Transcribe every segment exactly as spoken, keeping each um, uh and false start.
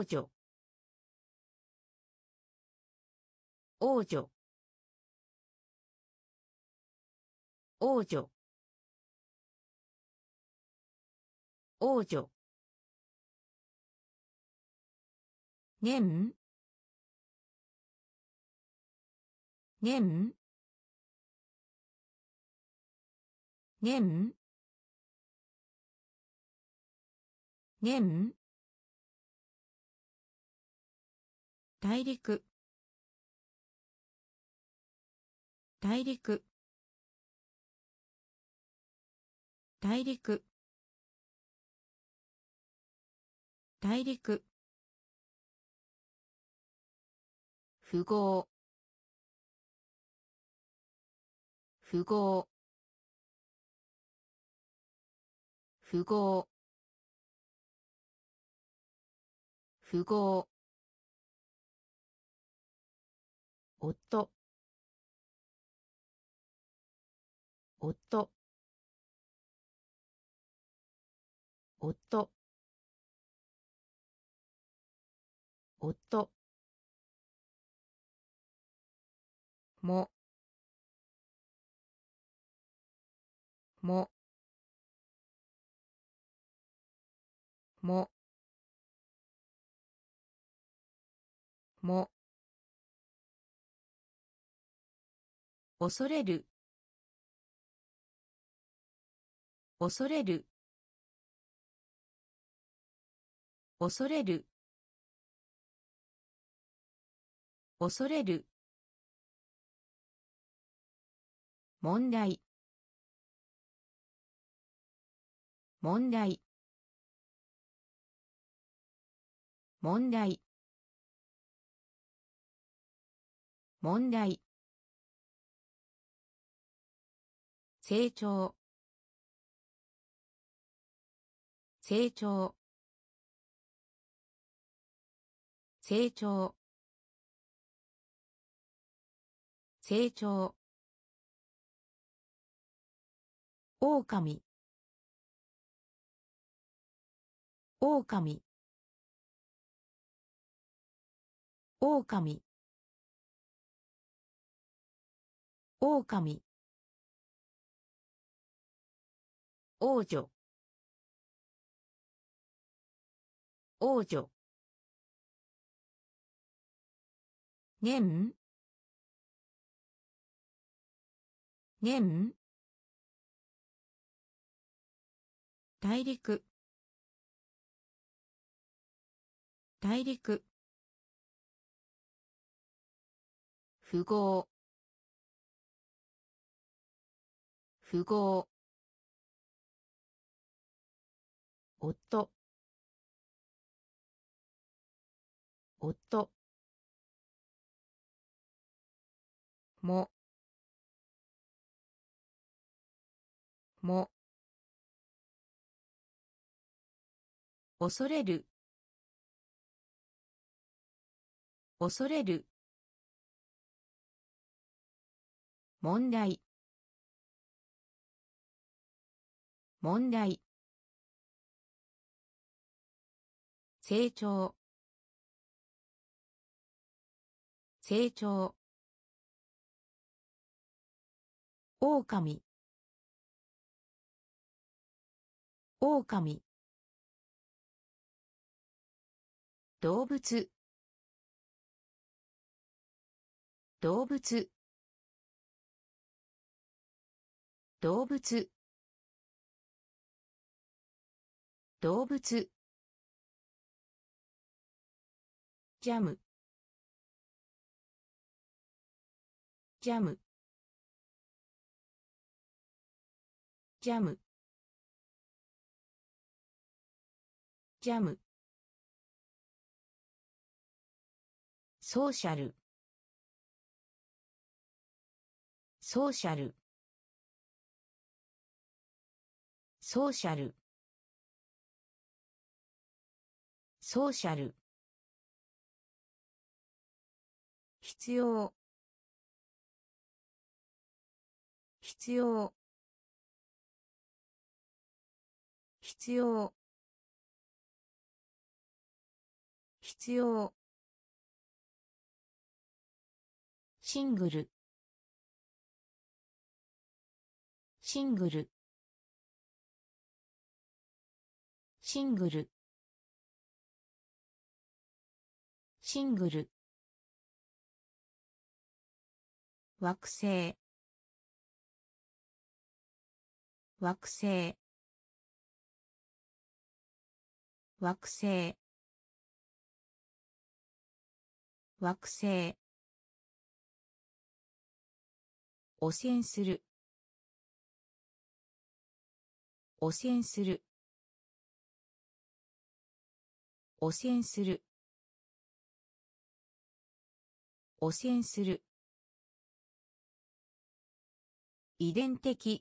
女王女王女王女年年年年大陸大陸大陸大陸符号符号符号符号夫夫夫夫もももも恐れる恐れる恐れる恐れる問題問題問題問題成長成長成長成長狼狼狼狼王女王女年年大陸大陸符号符号夫夫もも恐れる恐れる問題問題成長成長狼狼動物動物動物動物ジャムジャムジャムジャムソーシャルソーシャルソーシャルソーシャル必要必要必要必要、シングル、シングル、シングル、シングル、惑星、惑星、惑星、惑星、汚染する、汚染する、汚染する、汚染する、遺伝的、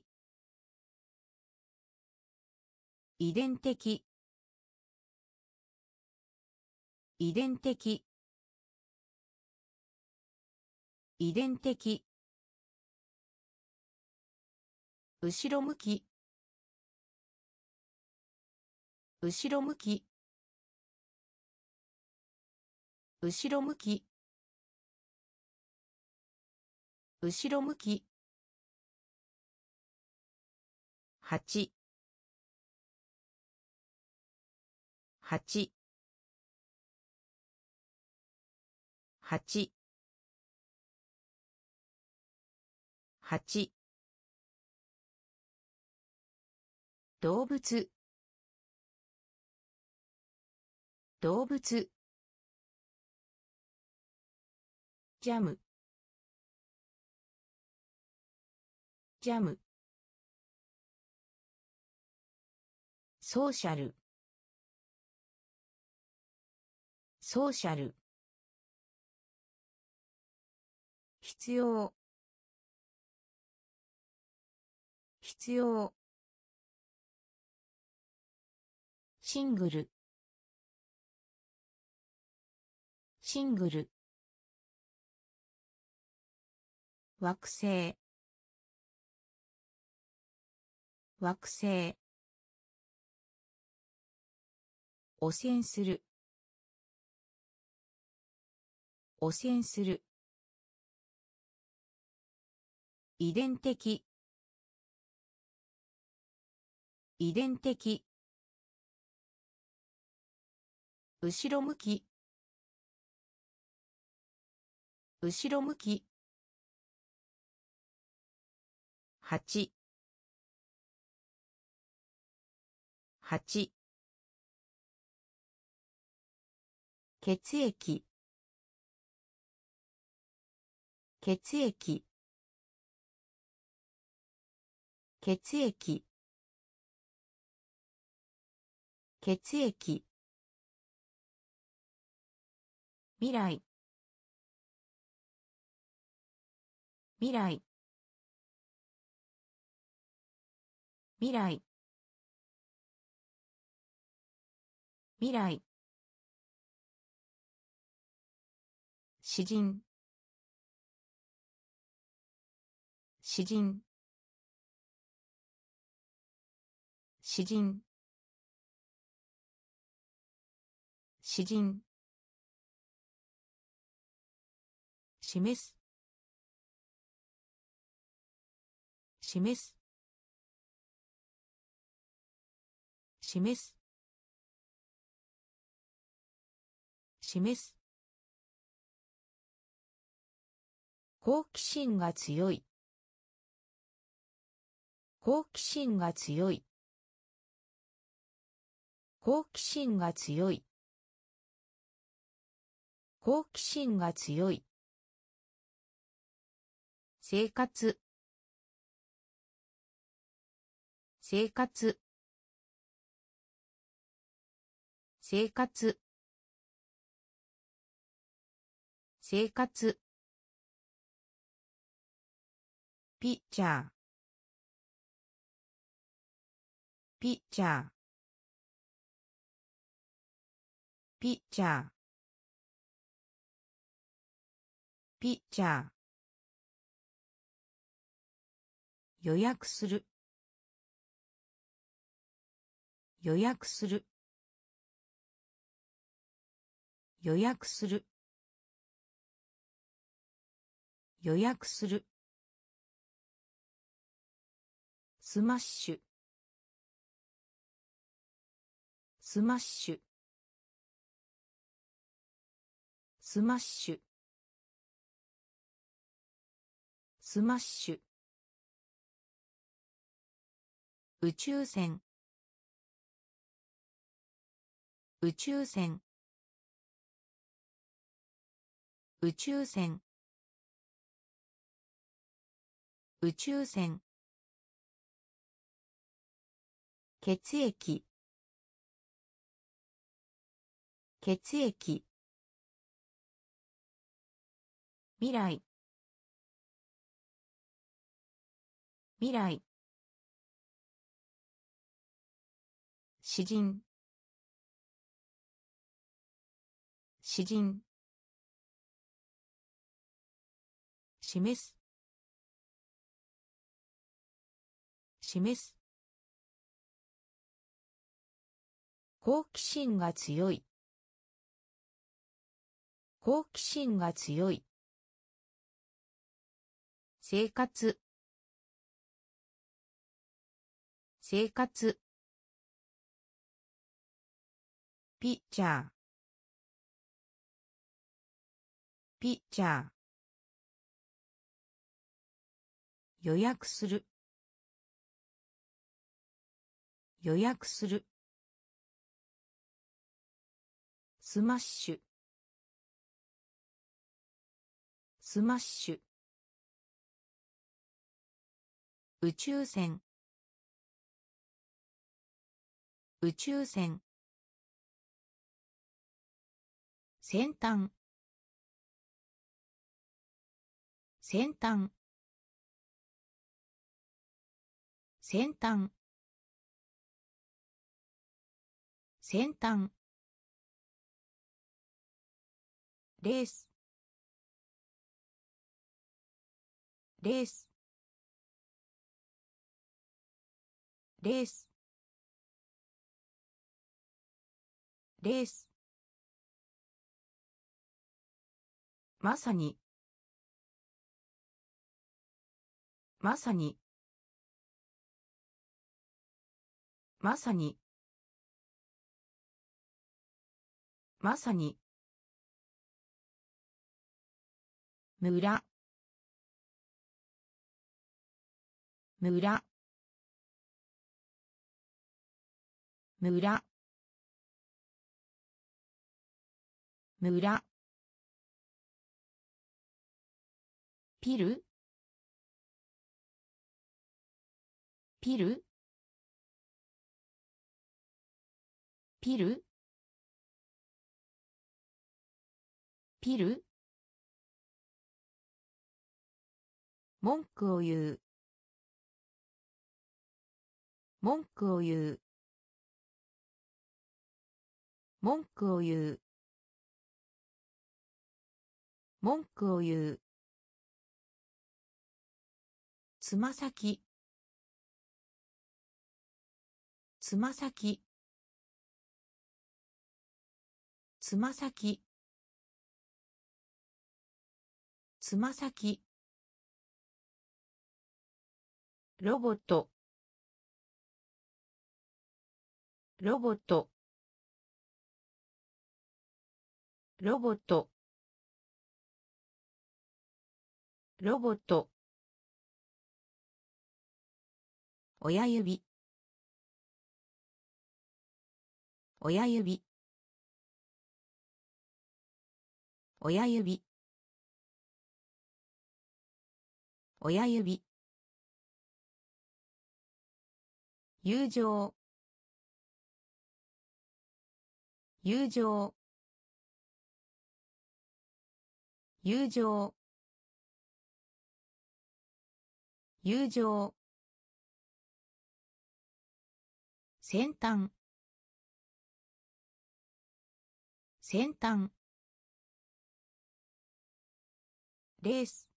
遺伝的、遺伝的、遺伝的、後ろ向き、後ろ向き、後ろ向き、後ろ向き、八、八、八、八、動物、動物、ジャム、ジャム、ソーシャル、ソーシャル、必要、必要、シングル、シングル、惑星、惑星、汚染する、汚染する、遺伝的、遺伝的、後ろ向き、後ろ向き、八、八、血液、血液、血液、血液、未来、未来、未来、未来、詩人、詩人、詩人、詩人、示す、示す、示す、示す、好奇心が強い、好奇心が強い、好奇心が強い、好奇心が強い、生活、生活、生活、生活、ピッチャー、ピッチャー、ピッチャー、ピッチャー、予約する、予約する、 予約する予約するスマッシュスマッシュスマッシュスマッシュ宇宙船宇宙船宇宙船宇宙船血液血液未来未来詩人詩人示す示す好奇心が強い好奇心が強い生活生活ピッチャーピッチャー予約する予約するスマッシュスマッシュ宇宙船宇宙船先端先端先端先端レースレースレースレースまさにまさにまさにまさに村村村村ピルピルピルピル文句を言う文句を言う文句を言う文句を言うつま先つま先つま先つま先ロボットロボットロボットロボット親指親指親指親指友情友情友情友情先端先端レース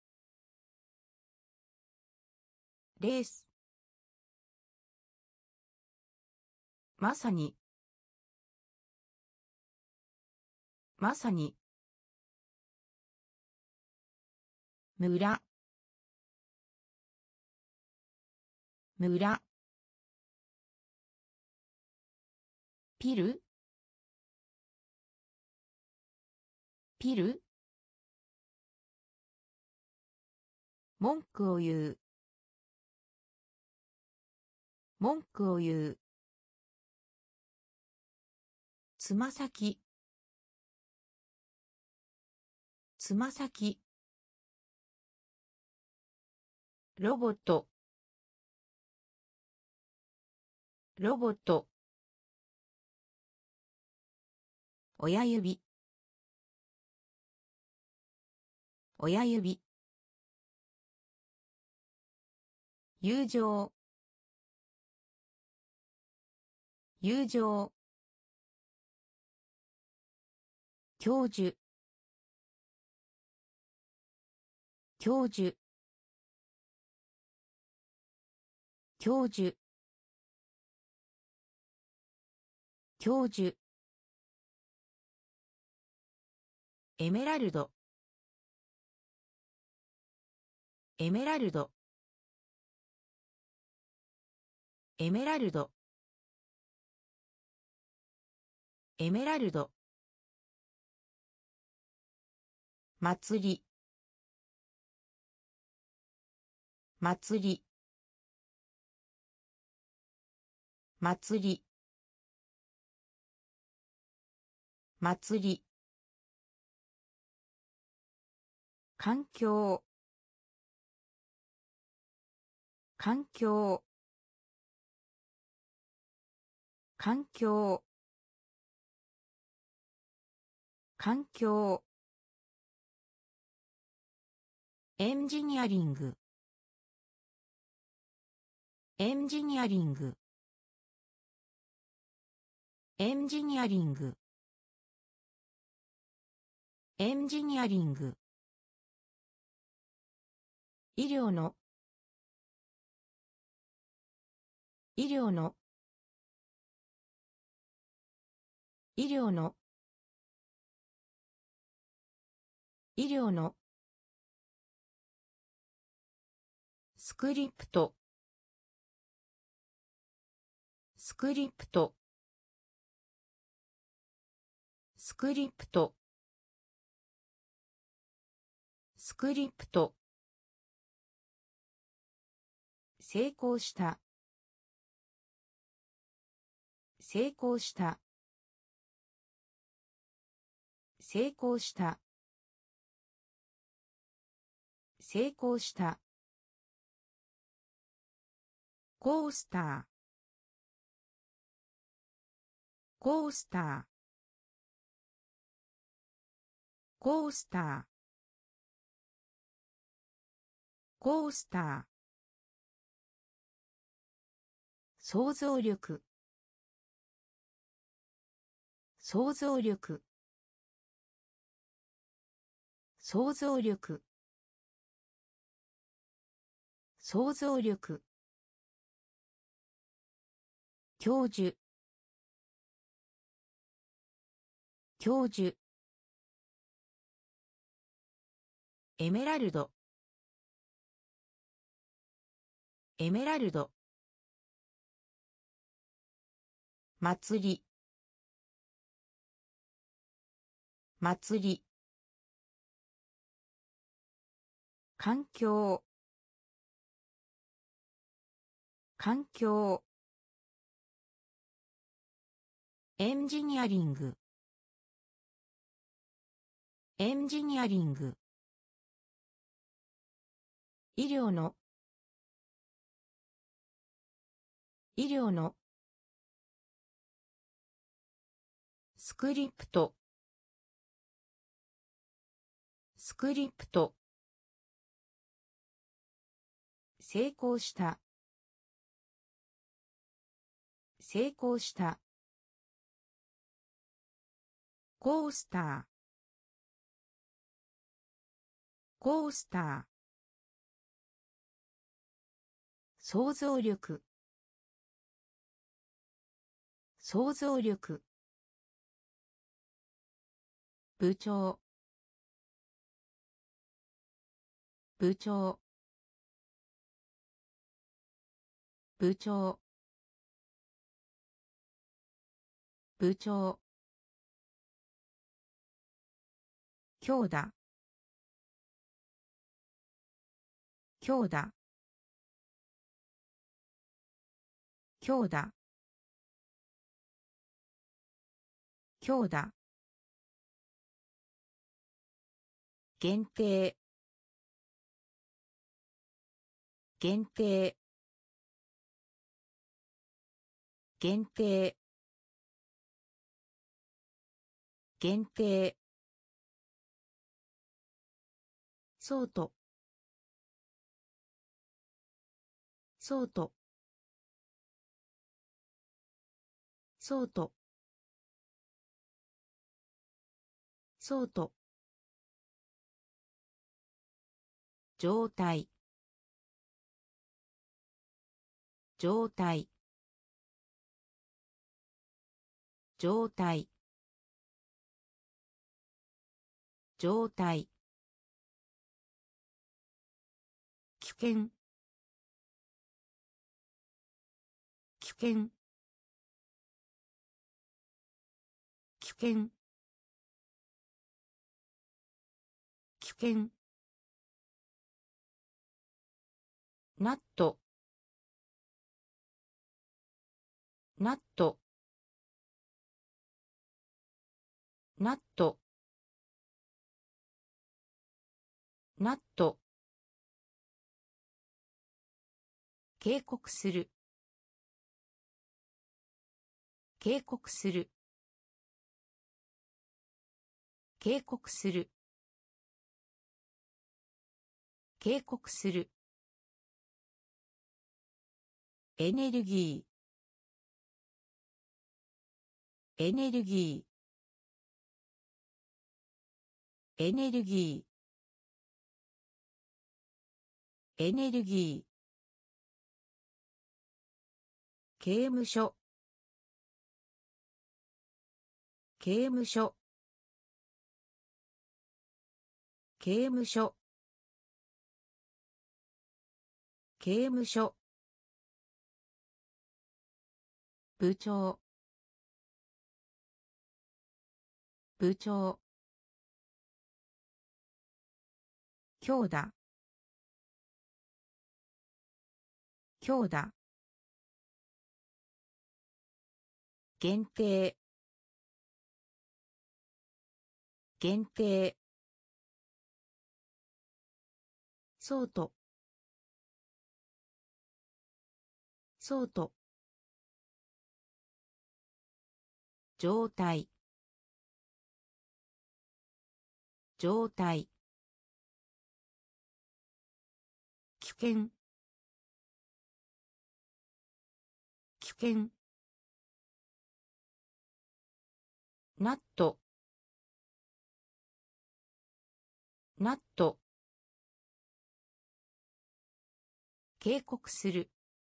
レースまさにまさに村村ピルピル文句を言う文句を言うつま先つま先ロボットロボット親指親指友情友情教授教授教授教授エメラルドエメラルドエメラルドエメラルド祭り祭り祭り祭り環境環境環境環境エンジニアリングエンジニアリングエンジニアリングエンジニアリング医療の医療の医療の医療のスクリプトスクリプトスクリプトスクリプト成功した成功した成功した成功したコースターコースターコースターコースター想像力想像力想像力想像力教授教授エメラルドエメラルド祭り祭り環境環境エンジニアリングエンジニアリング医療の医療のスクリプトスクリプト成功した成功したコースターコースター想像力想像力部長部長部長部長強打強打強打強打限定限定限定限定そうとそうとそうとそうと状態状態状態状態危険危険危険危険ナットナットナットナット警告する警告する警告する警告するエネルギーエネルギーエネルギーエネルギー刑務所刑務所刑務所刑務所部長部長強打強打限定限定そうとそうと状態状態危険危険ナットナット警告する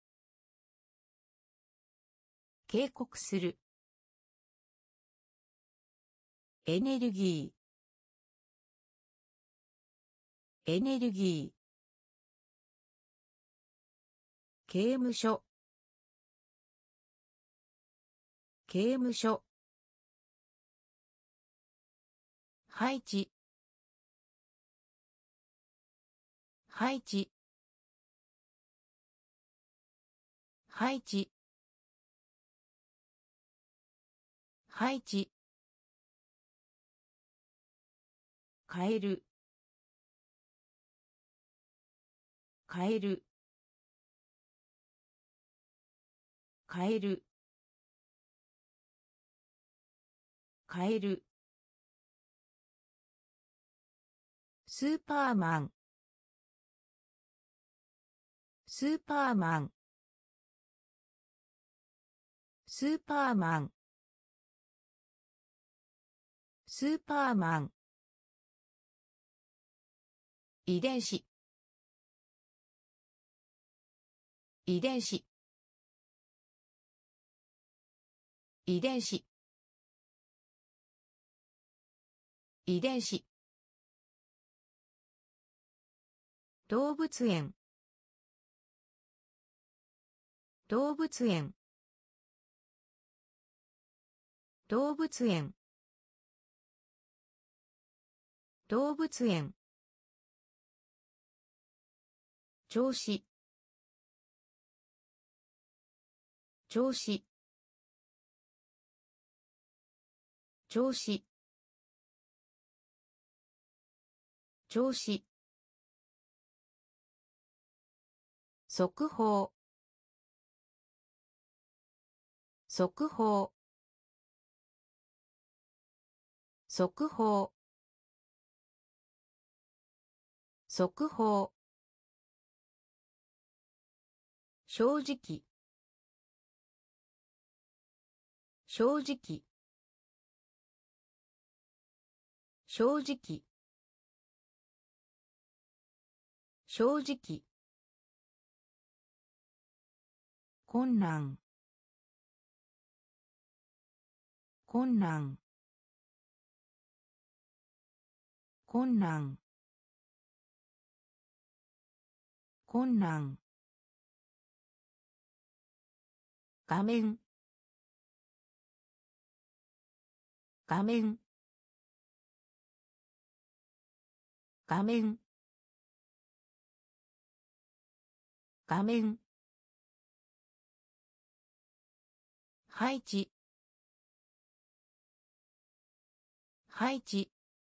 警告するエネルギーエネルギー刑務所刑務所配置配置配置配置変える変える変える変えるスーパーマンスーパーマンスーパーマンスーパーマン遺伝子遺伝子遺伝子遺伝子動物園動物園動物園動物園調子調子調子調子速報速報速報速報正直正直正直正直困難困難困難困難画面画面画面画面配置配置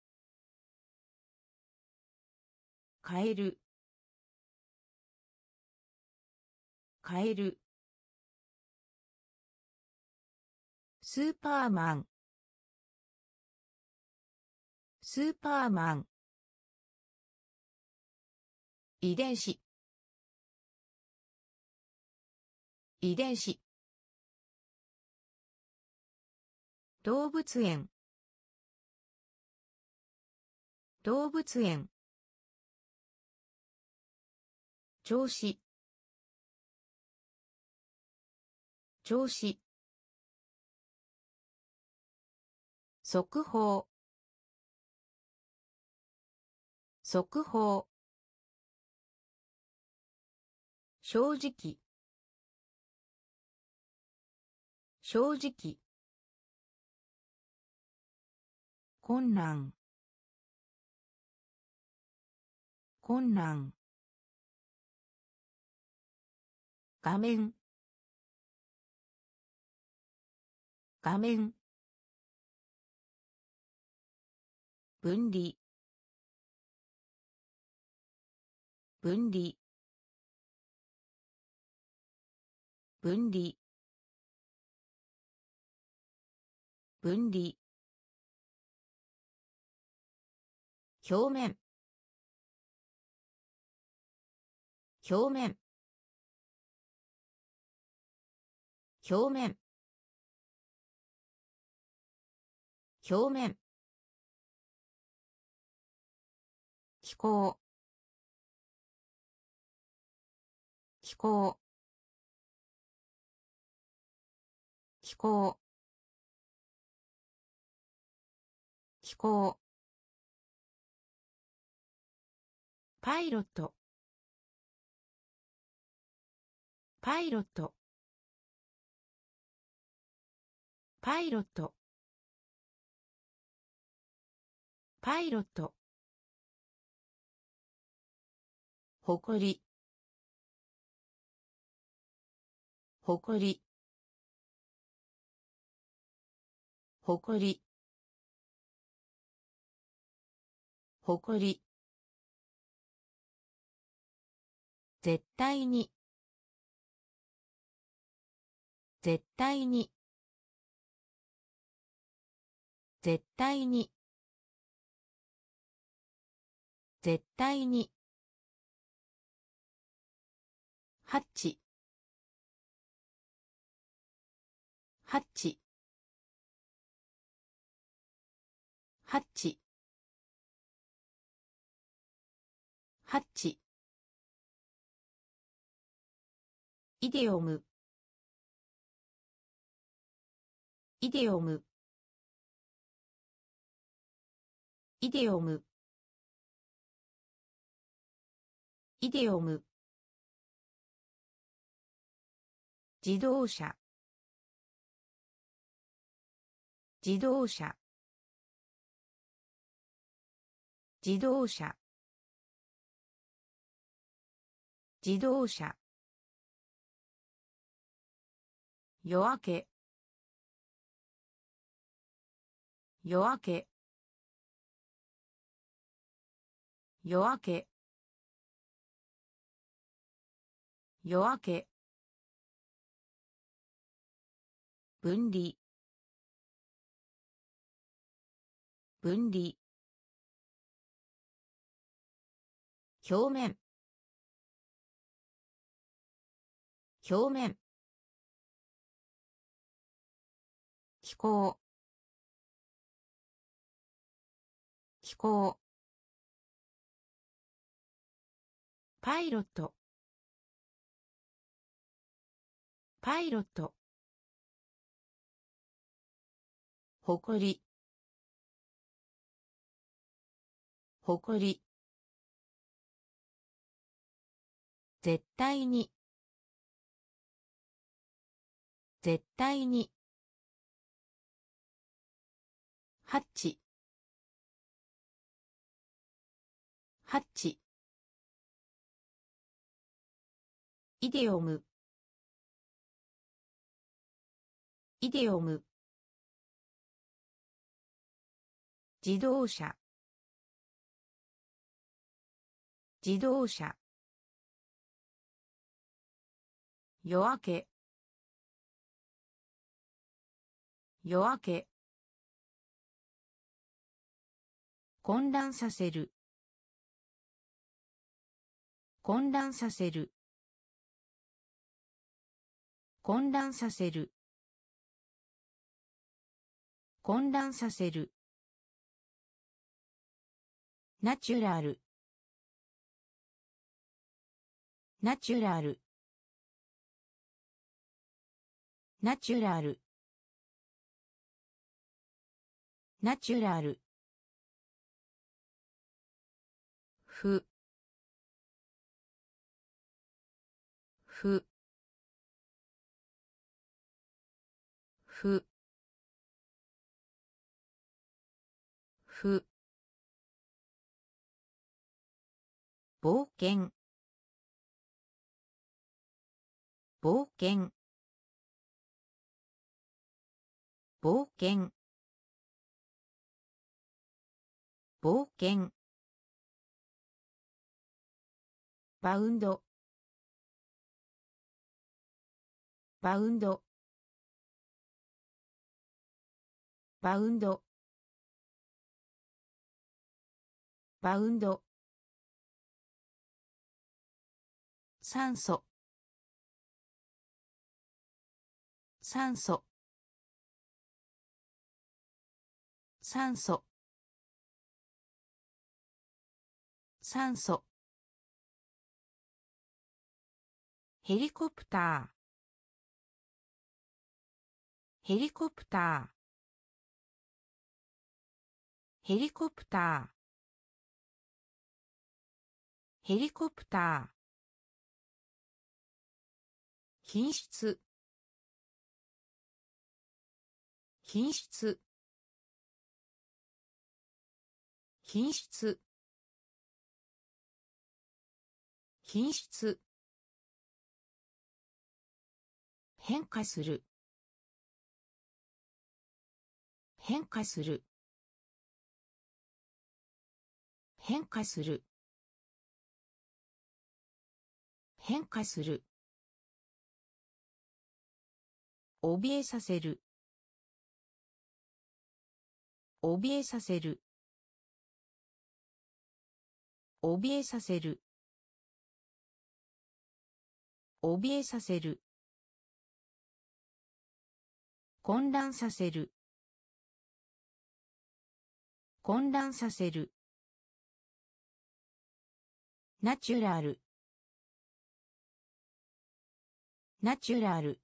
変える変えるスーパーマンスーパーマン遺伝子遺伝子動物園動物園調子調子速報速報正直正直困難困難画面画面分離分離分離分離表面表面表面表面気候気候気候気候パイロットパイロットパイロットパイロット誇り誇り誇り誇り絶対に絶対に絶対に絶対にハッチハッチハッチハッチイデオムイデオムイデオムイデオム自動車自動車自動車自動車夜明け夜明け夜明け夜明け分離分離表面表面気候気候パイロットパイロット誇り誇り絶対に絶対にハッチハッチイデオムイデオム自動車自動車夜明け夜明け混乱させる混乱させる混乱させる混乱させるナチュラルナチュラルナチュラルナチュラルふふふふ冒険冒険冒険冒険バウンドバウンドバウンドバウンド酸素酸素酸素酸素ヘリコプターヘリコプターヘリコプターヘリコプター品質品質品質品質変化する変化する変化する変化する怯えさせる怯えさせる怯えさせる怯えさせる混乱させる混乱させるナチュラルナチュラル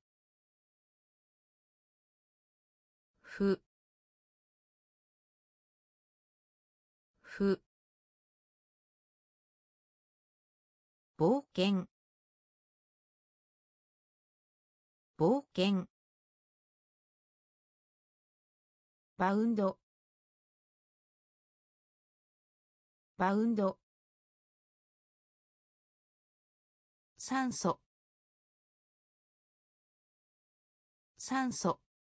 ふふ冒険冒険バウンドバウンド酸素酸素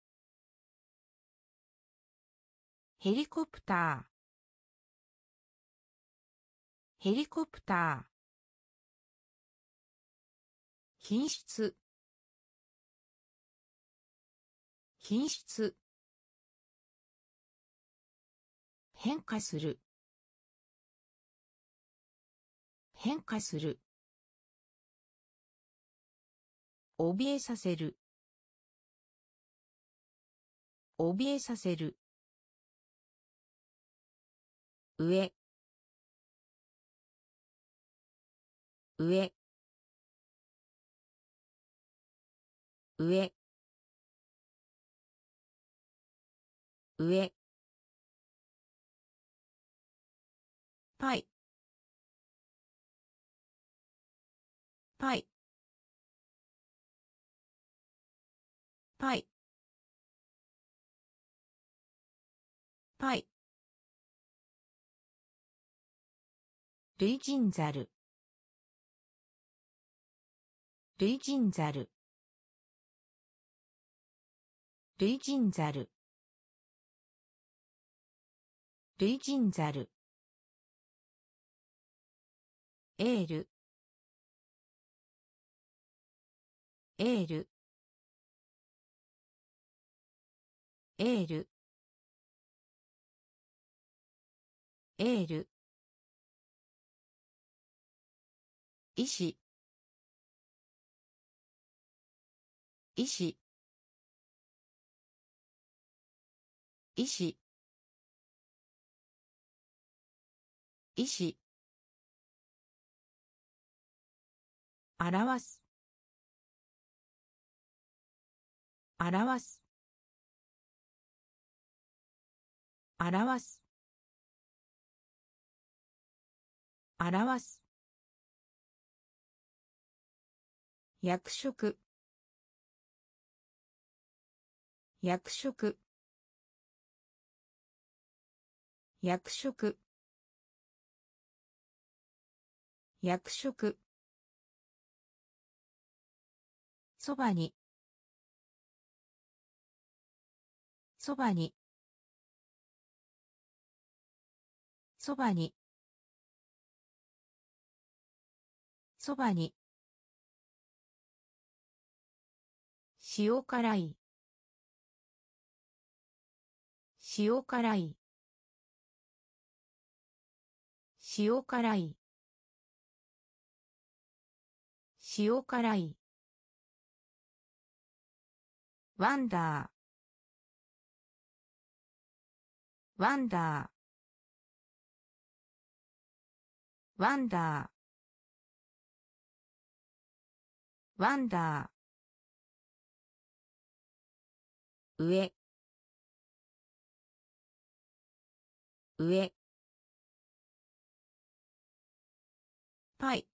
ヘリコプターヘリコプター品質品質変化する変化する怯えさせる怯えさせる上上上上パイパイパイパイ類人ザル類人ザル類人ザル類人ザルエールエールエールエール医師医師医師医師表す表す表す表す役職役職役職役職そばにそばにそばにそばに塩辛い塩辛い塩辛い塩辛いワンダーワンダーワンダーワンダー上上パイ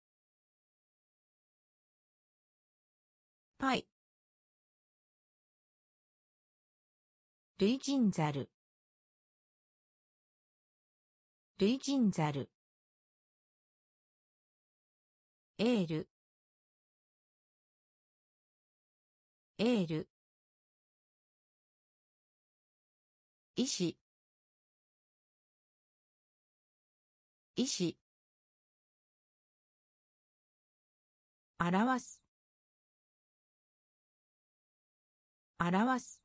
パイ類人ザル類人ザルエールエール医師医師表す表す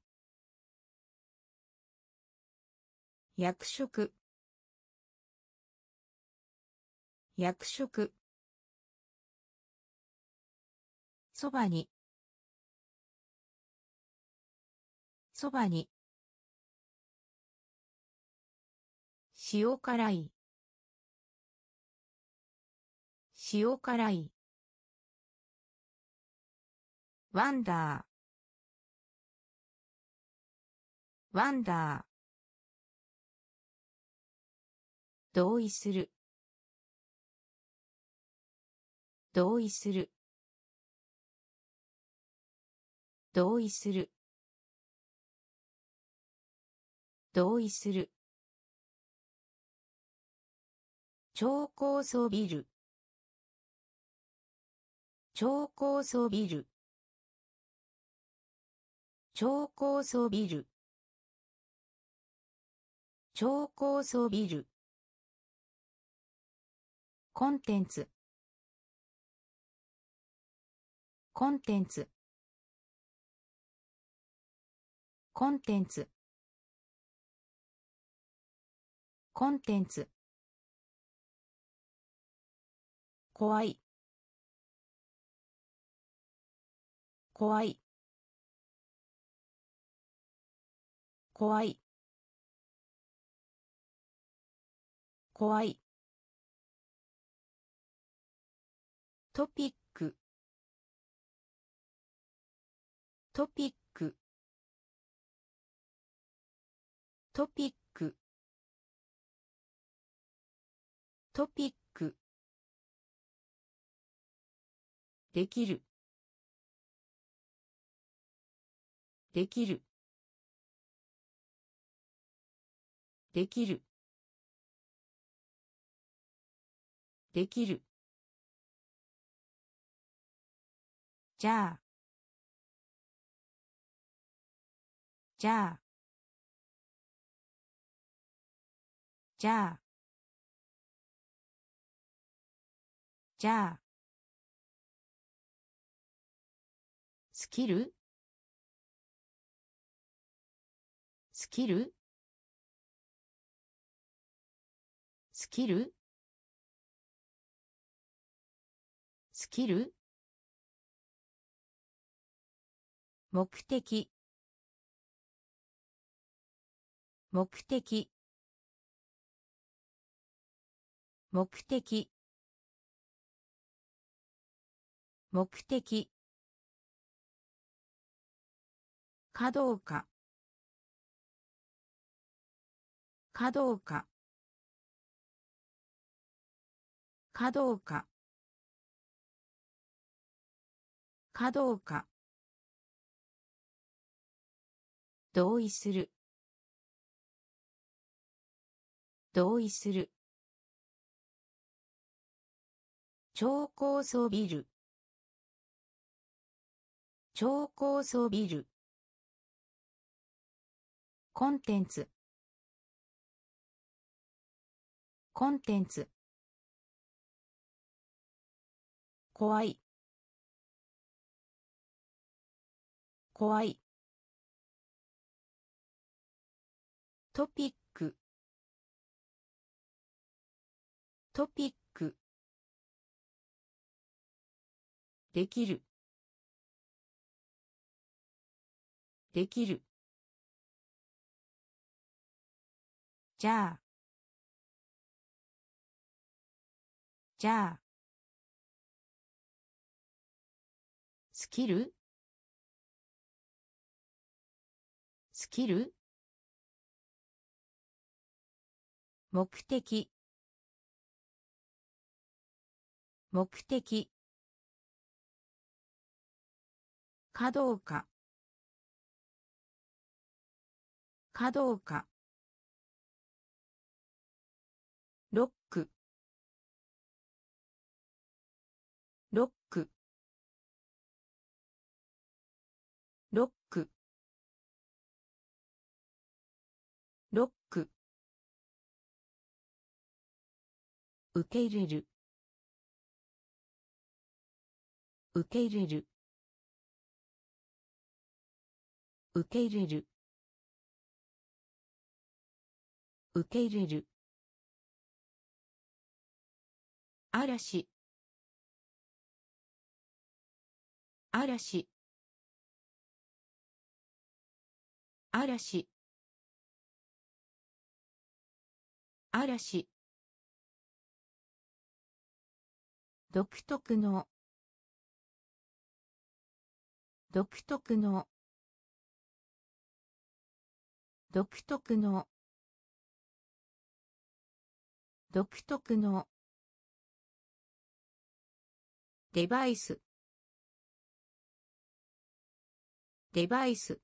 役職役職そばにそばに塩辛い塩辛いワンダーワンダー同意する同意する同意する同意する超高層ビル超高層ビル超高層ビル超高層ビルコンテンツコンテンツコンテンツコンテンツ怖い怖い怖い怖いトピックトピックトピックトピックできるできるできるできるじゃあじゃあじゃあじゃあスキルスキルスキルスキル目的目的目的目的かどうかかどうかかどうかかどうか同意する同意する超高層ビル超高層ビルコンテンツコンテンツ怖い怖いトピックトピックできるできるじゃあじゃあスキルスキル目的目的かどうかかどうかロックロックロックロック受け入れる受け入れる受け入れる受け入れる嵐嵐嵐嵐独特の独特の独特の独特のデバイスデバイス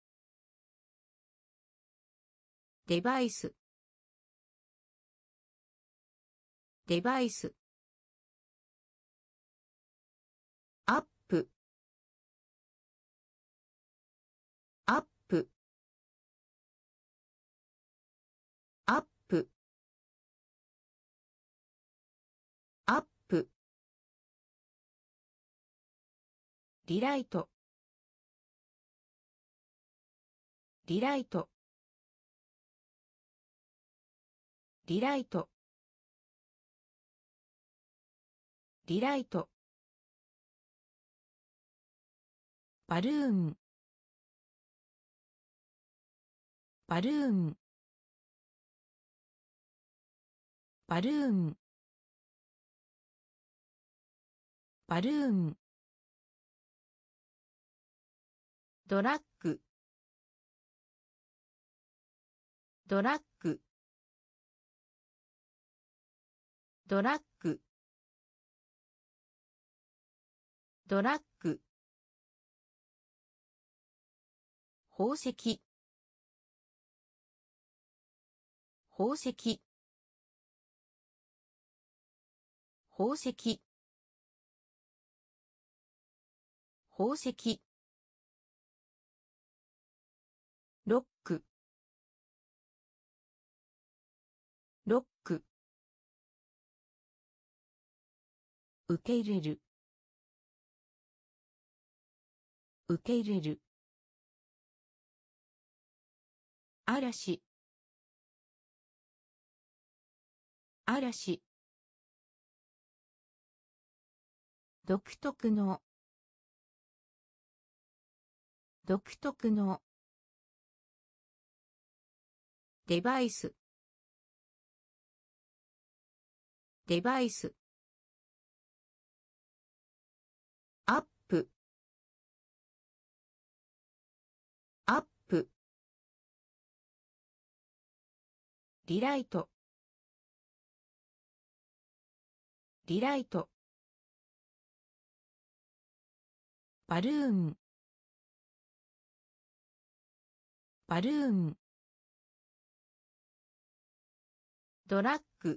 デバイスデバイスアップアップアップアップリライトリライトリライトリライトバルーンバルーンバルーンバルーンドラッグドラッグドラッグドラッグ宝石宝石宝石宝石ロックロック受け入れる受け入れる嵐嵐独特の独特のデバイスデバイスアップアップリライトリライトバルーンバルーンドラッグ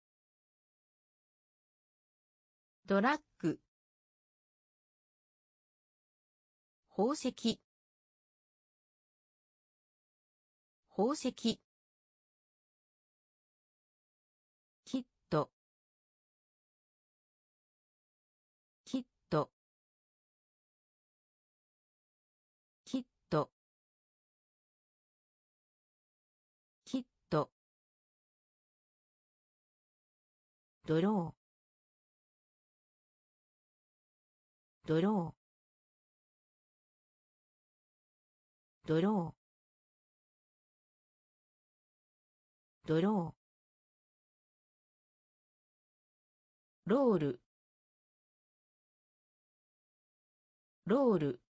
ドラッグ宝石宝石キットキットキットキットドロードロードロードローロールロール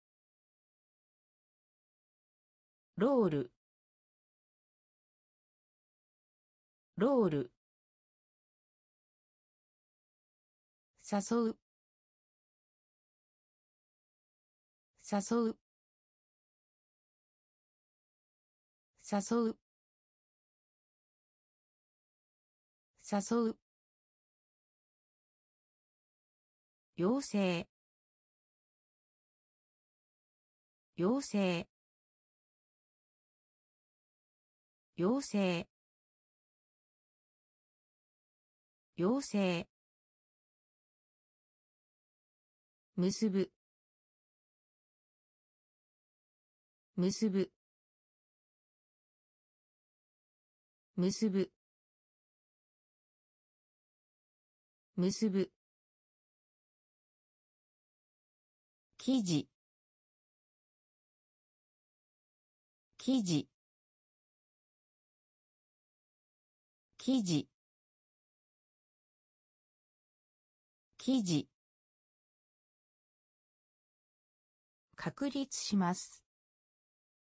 ロールロール誘う誘う誘う誘う妖精妖精妖精妖精結ぶ結ぶ結ぶ結ぶ生地生地生地生地確立します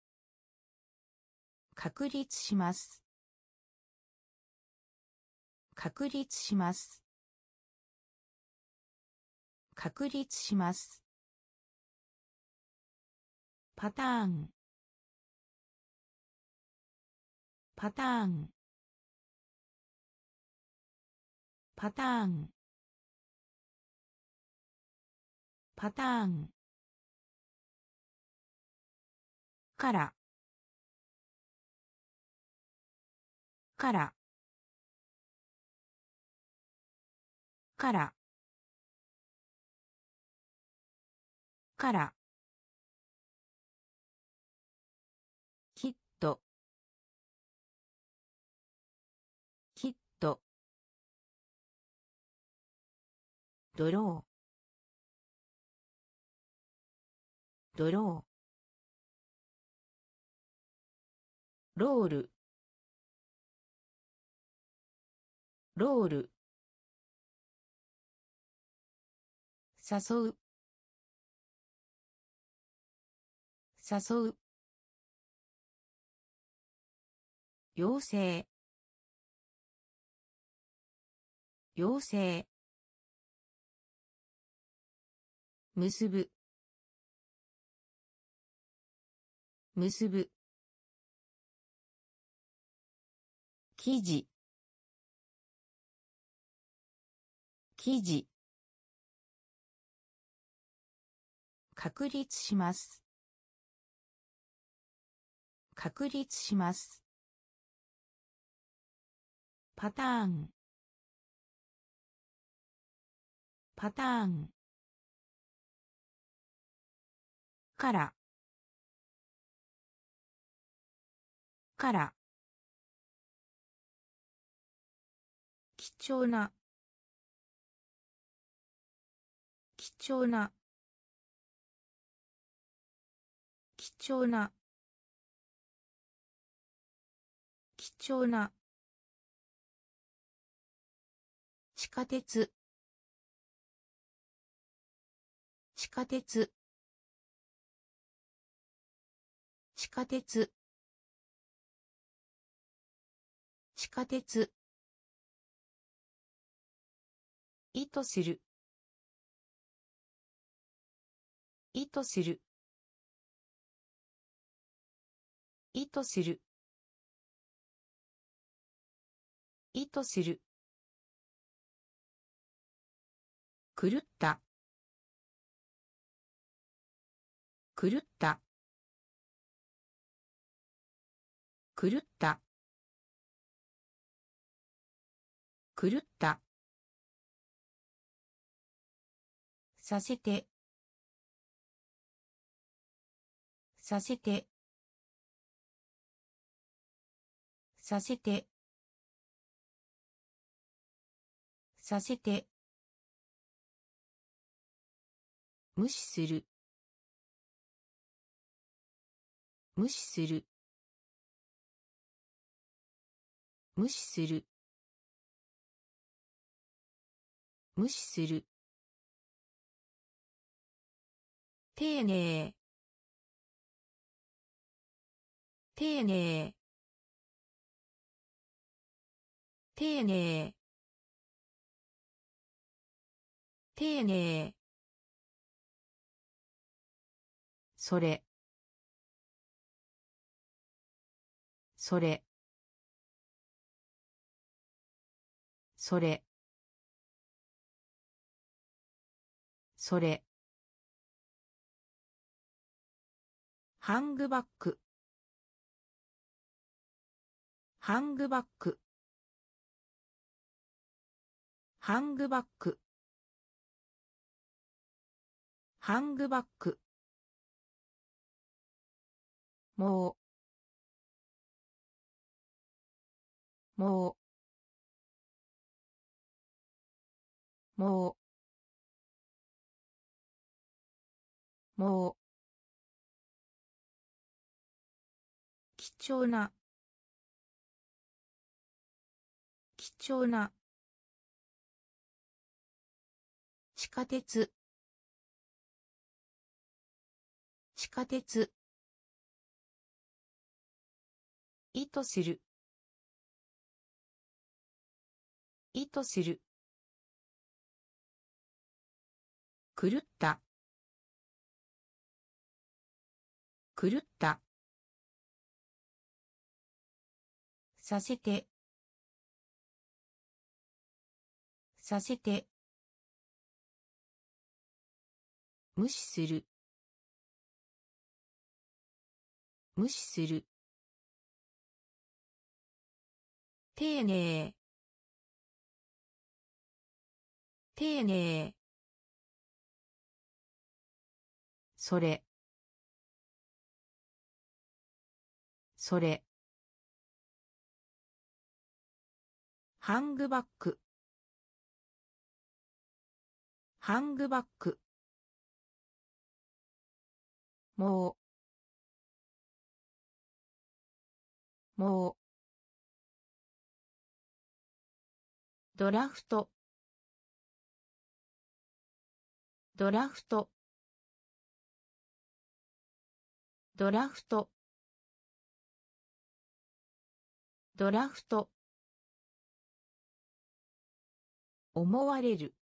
確立します確立します。確立します。パターンパターンパターンパターンからからからからきっときっとドロードローロールロール誘う誘う妖精妖精結ぶ結ぶ生地生地確立します確立しますパターンパターンからから貴重な貴重な貴重な貴重な地下鉄地下鉄地下鉄地下鉄意図する意図する意図する意図する狂った狂った狂った狂ったさせてさせてさせてさせて無視する無視する無視する無視する丁寧丁寧丁寧丁寧それそれそれそれハングバックハングバックハングバックハングバックもうもうもうもう貴重な貴重な地下鉄地下鉄意図する意図する。狂った。狂った。させて。させて。無視する。無視する。丁寧。丁寧。それ。それ。ハングバッグ。ハングバッグ。もう。もう。ドラフト。ドラフト。ドラフト。ドラフト。思われる。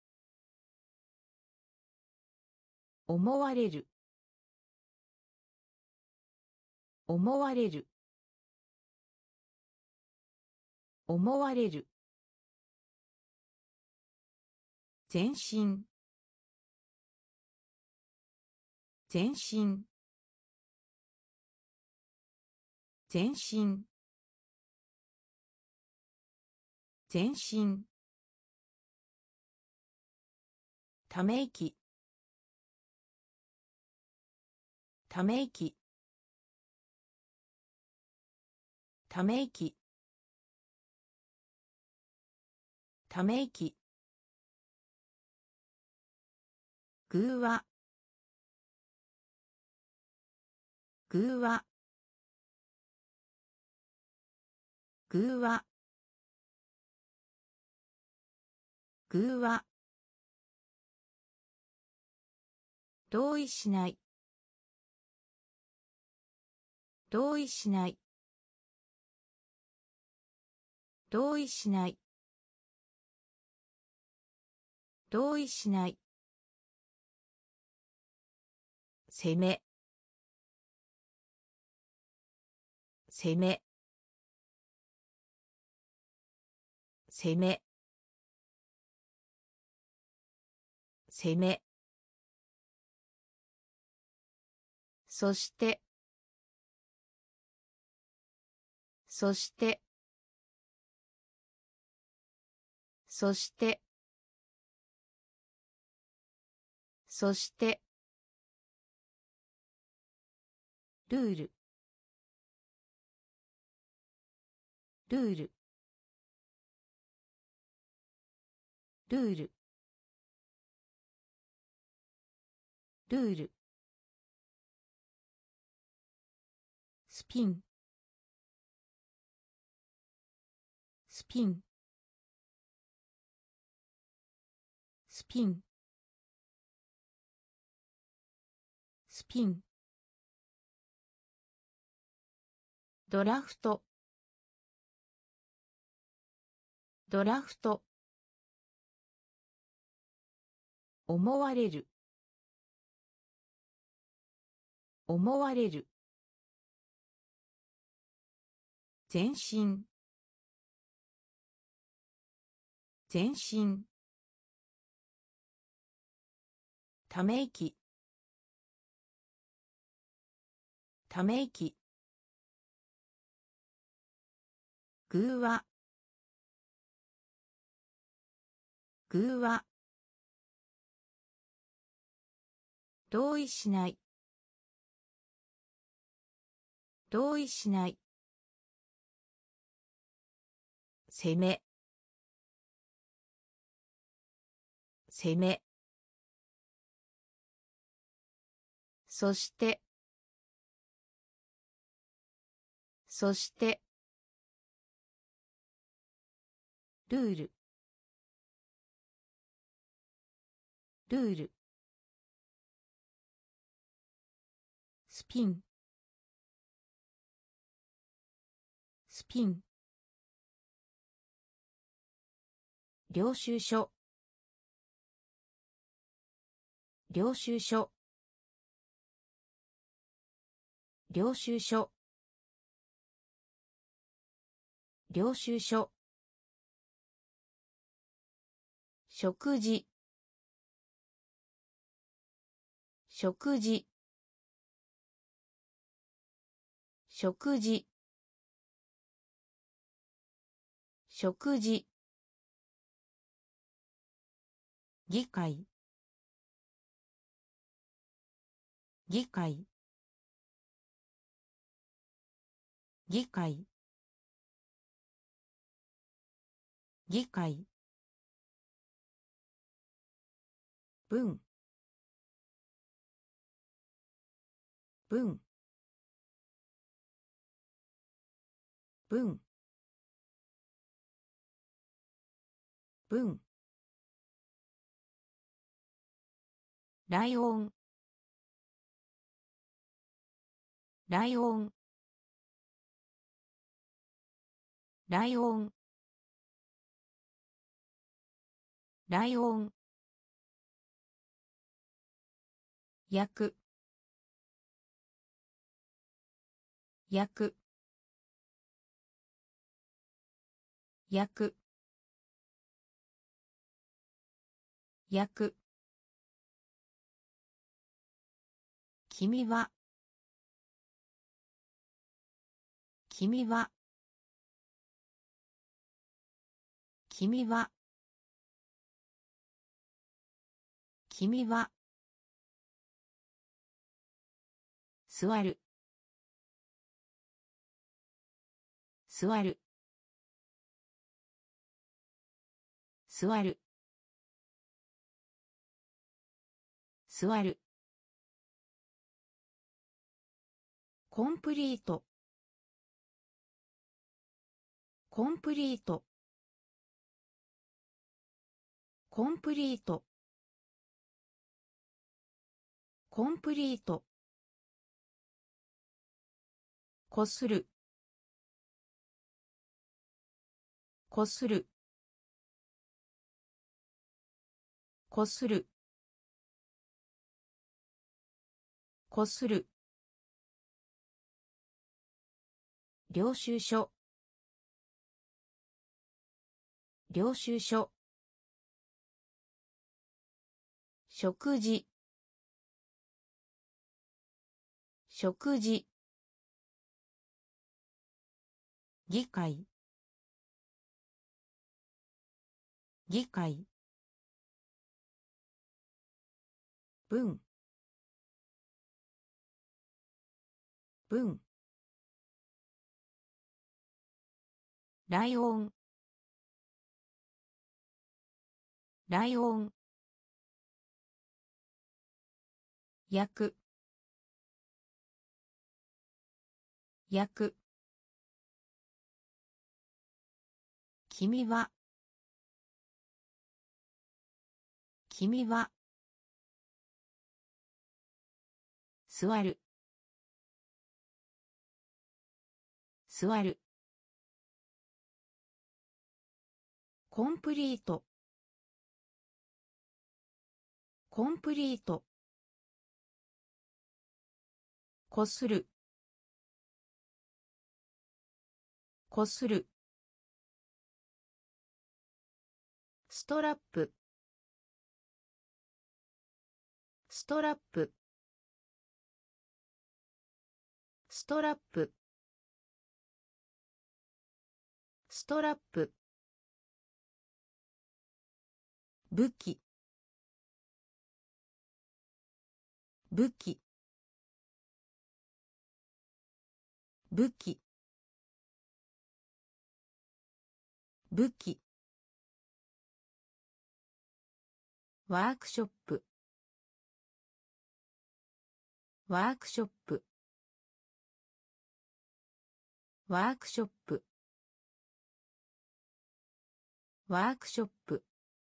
思われる。思われる。思われる。全身。全身。全身。全身。ため息。ため息。ため息。ため息。偶話。偶話。偶話。偶話。同意しない。同意しない。同意しない。同意しない。攻め。攻め。攻め。攻め。そして。そして。そして。そして。ルール。ルール。ルール。ルール。スピン。スピン。スピン。スピン。ドラフト。ドラフト。思われる。思われる。全身。全身。ため息。ため息。偶話。偶話。同意しない。同意しない。攻め。攻め。そして。そして。ルール。ルール。スピン。スピン。 領収書領収書領収書領収書食事食事食事食事議会議会議会議会文文文文ライオンライオンライオンライオン焼く焼く焼く焼く君は君は君は君は座る座る座る座るコンプリートコンプリートコンプリートコンプリートこするこするこするこする領収書領収書食事食事議会議会文文ライオンライオン焼く焼く君は君は座る座るコンプリートコンプリートこするこするストラップストラップストラップストラップ武器武器武器武器ワークショップワークショップワークショップワークショップ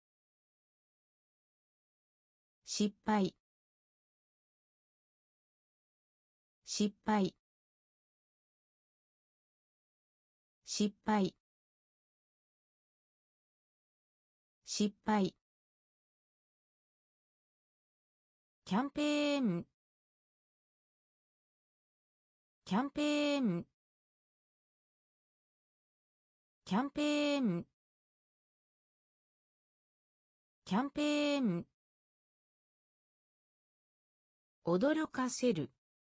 失敗失敗失敗失敗キャンペーンキャンペーンキャンペーンキャンペーン驚かせる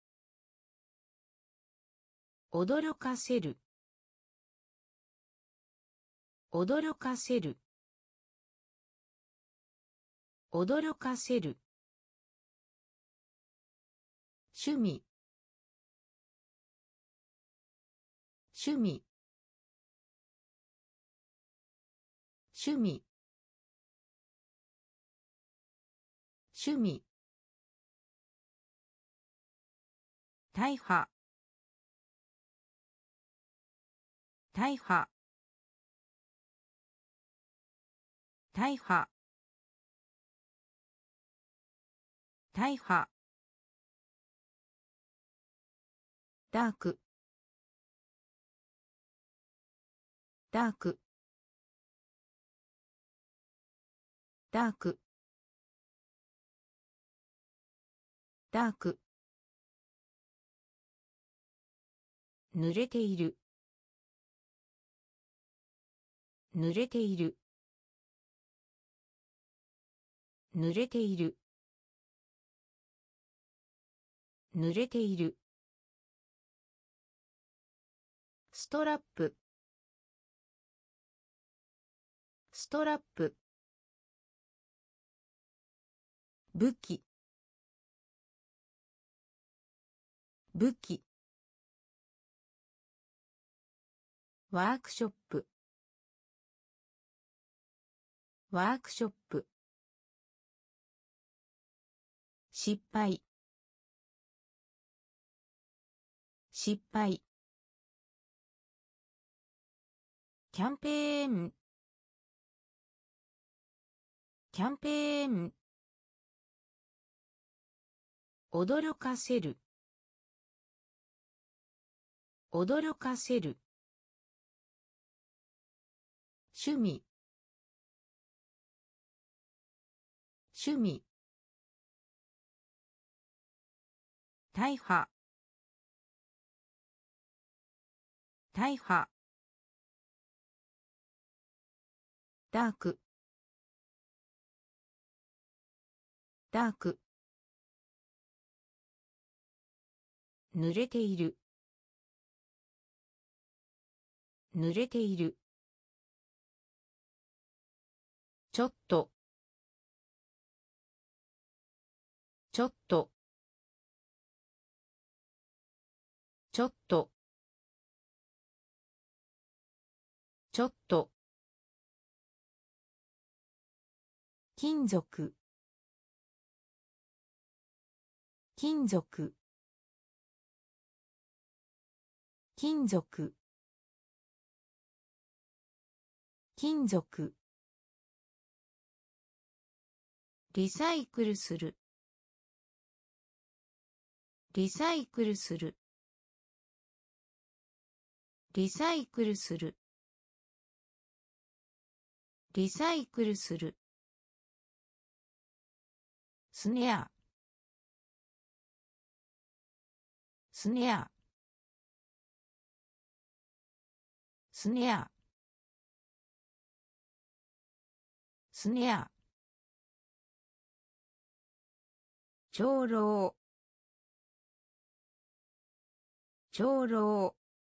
驚かせる驚かせる驚かせる趣味趣味趣味趣味大破大破大破大破ダークダークダークダーク濡れている濡れている濡れている濡れているストラップストラップ武器武器ワークショップワークショップ失敗失敗キャンペーンキャンペーン驚かせる驚かせる趣味趣味大破大破ダークダーク濡れている濡れているちょっとちょっとちょっとちょっと金属金属金属金属リサイクルするリサイクルするリサイクルするリサイクルするスネアスネアスネアスネア長老長老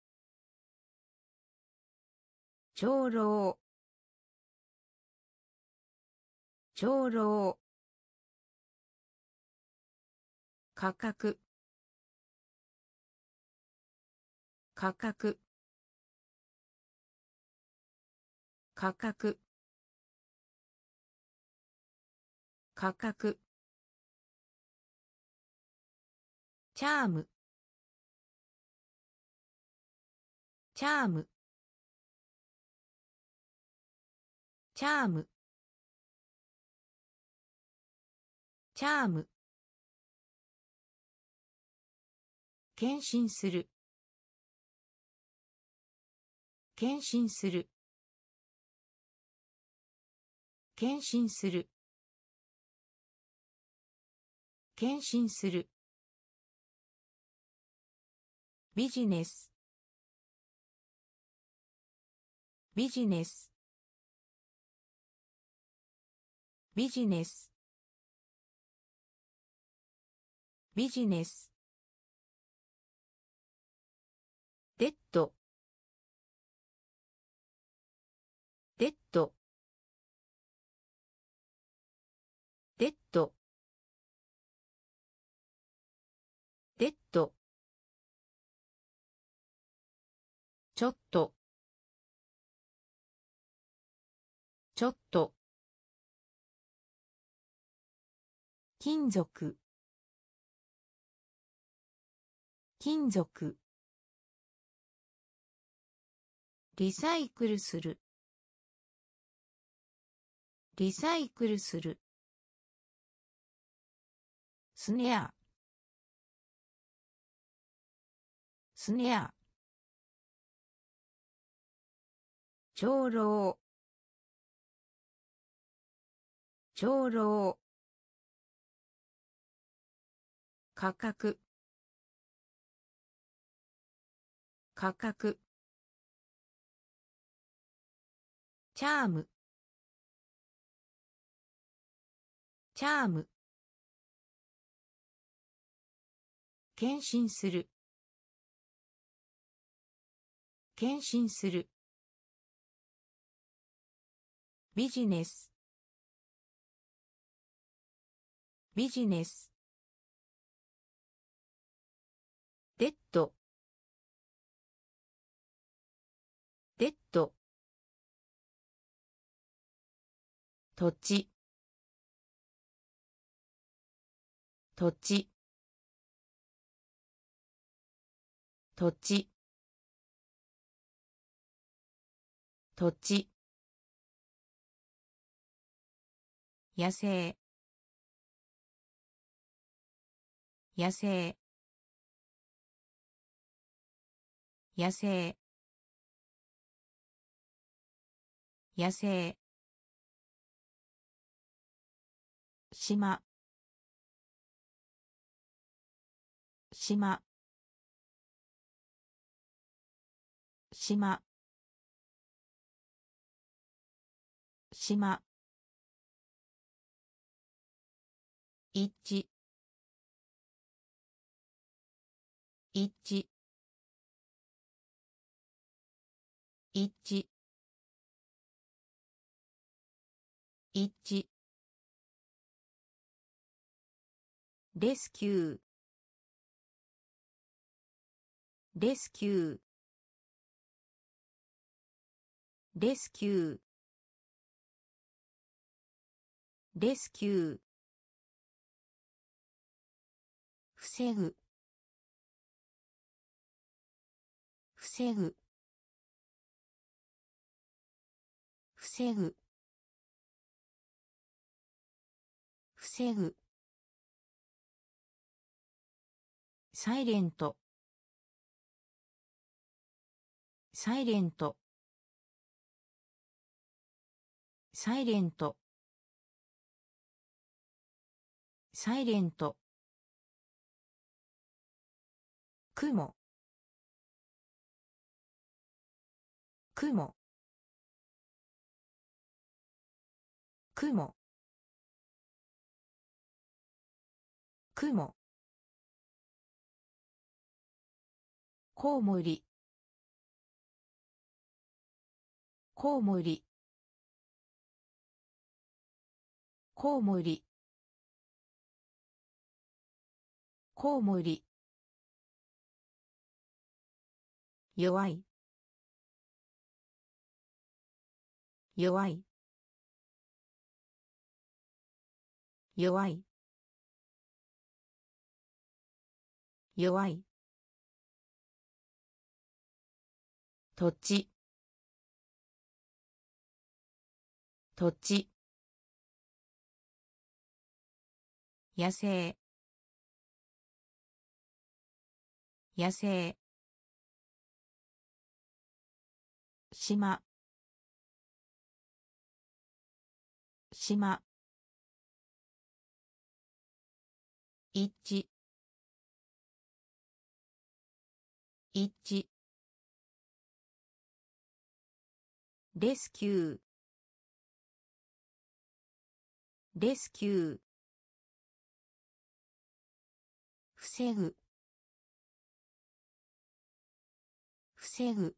長老長老価格価格価格価格チャームチャームチャームチャーム献身する献身する献身する献身するビジネスビジネスビジネスビジネスデッドデッドデッドデッドちょっとちょっと金属金属リサイクルするリサイクルするスネアスネア長老長老価格価格チャームチャーム献身する献身するビジネスビジネスデッドデッド土地土地土地土地野生野生野生野生島島島島一致一致一致一致レスキューレスキューレスキューレスキュー防ぐ防ぐ防ぐ防ぐサイレントサイレントサイレントサイレント雲雲雲雲コウモリコウモリコウモリコウモリ弱い弱い弱い弱い土地土地野生野生島島一致一致レスキューレスキュー防ぐ防ぐ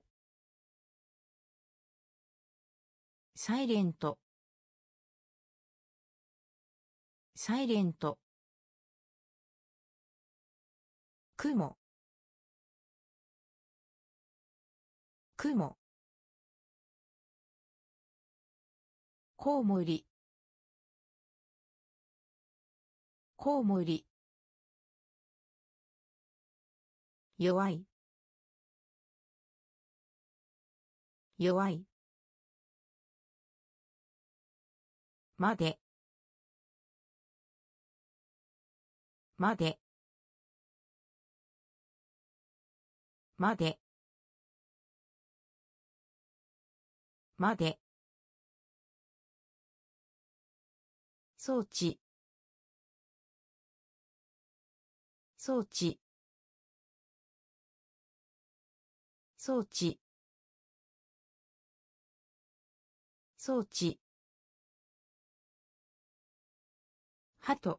サイレントサイレント雲雲コウモリコウモリ弱い弱いまでまでまでまで装置装置装置装置ハト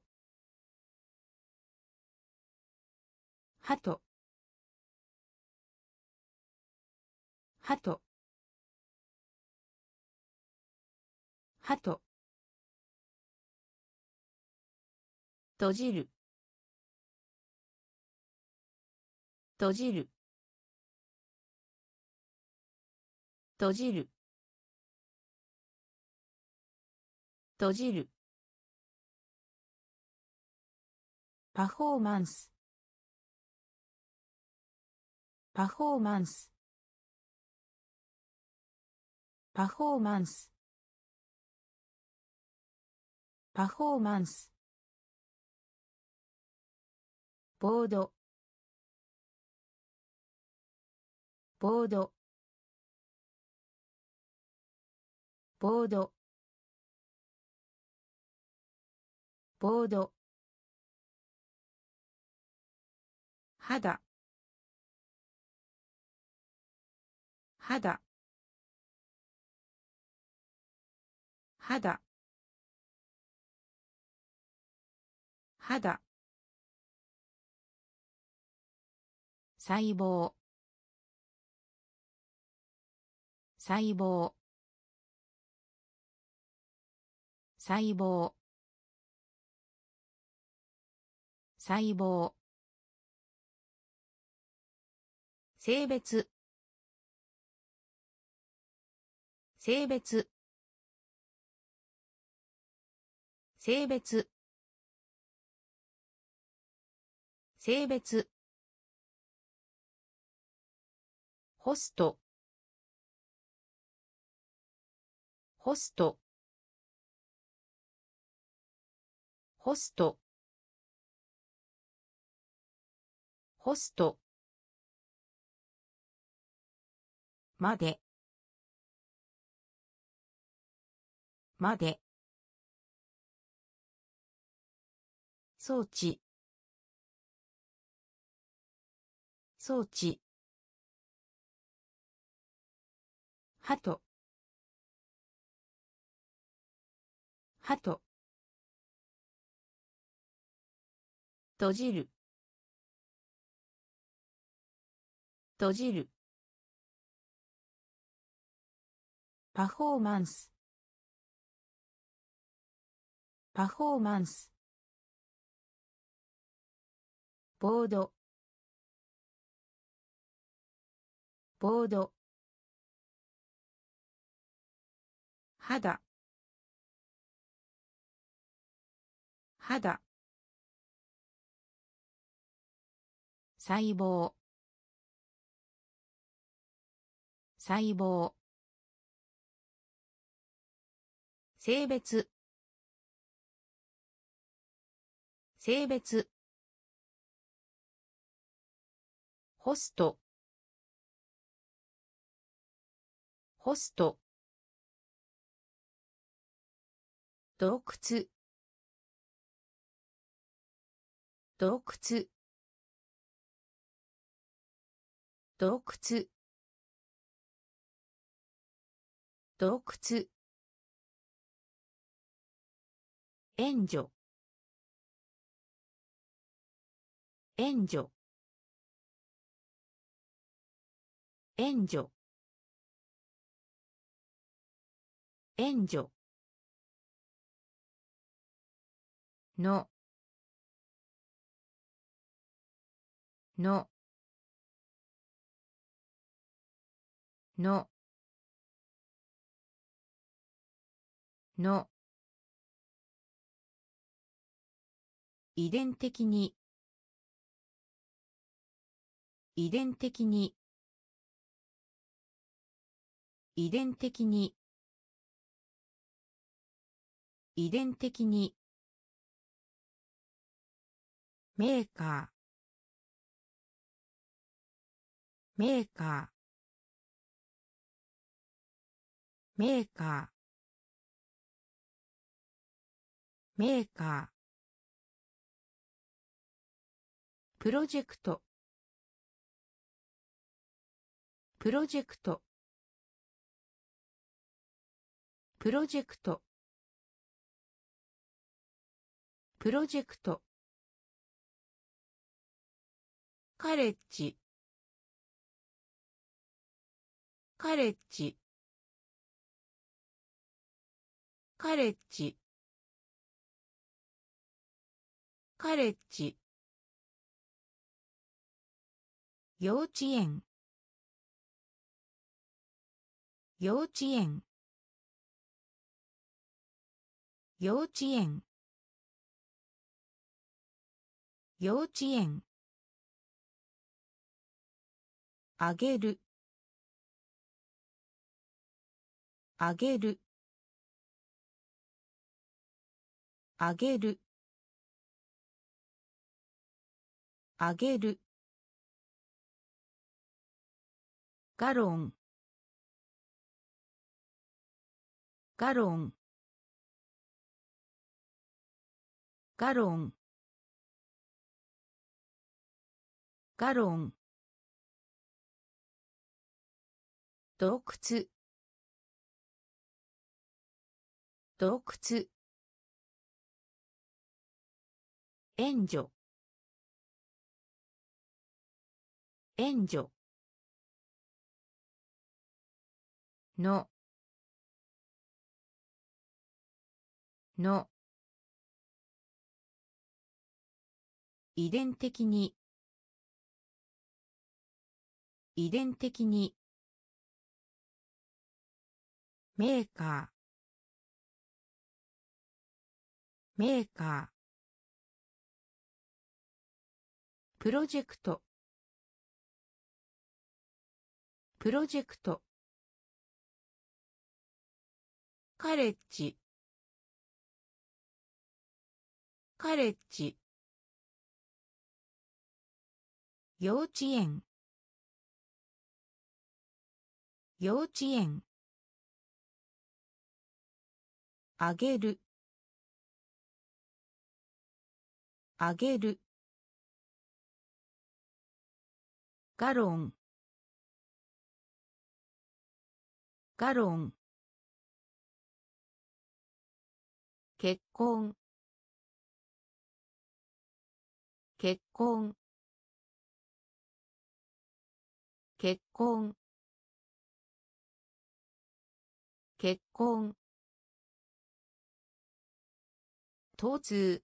ハトハトハト閉じる閉じる閉じる閉じるパフォーマンスパフォーマンスパフォーマンスパフォーマンスボードボードボードボード肌肌肌肌細胞細胞細胞細胞性別性別性別性別ホストホストホストホストまでまで装置装置ハトハト閉じる閉じるパフォーマンスパフォーマンスボードボード肌肌細胞細胞性別性別ホストホスト洞窟洞窟洞窟洞窟援助援助援助援助のののの遺伝的に遺伝的に遺伝的に遺伝的にメーカーメーカーメーカーメーカープロジェクトプロジェクトプロジェクトプロジェクトカレッジカレッジカレッジカレッジ幼稚園幼稚園幼稚園幼稚園あげるあげるあげるあげるガロンガロンガロンガロン洞窟洞窟援助援助のの遺伝的に遺伝的にメーカーメーカープロジェクトプロジェクトカレッジカレッジ幼稚園幼稚園あげるあげるガロンガロン結婚結婚結婚結婚疼痛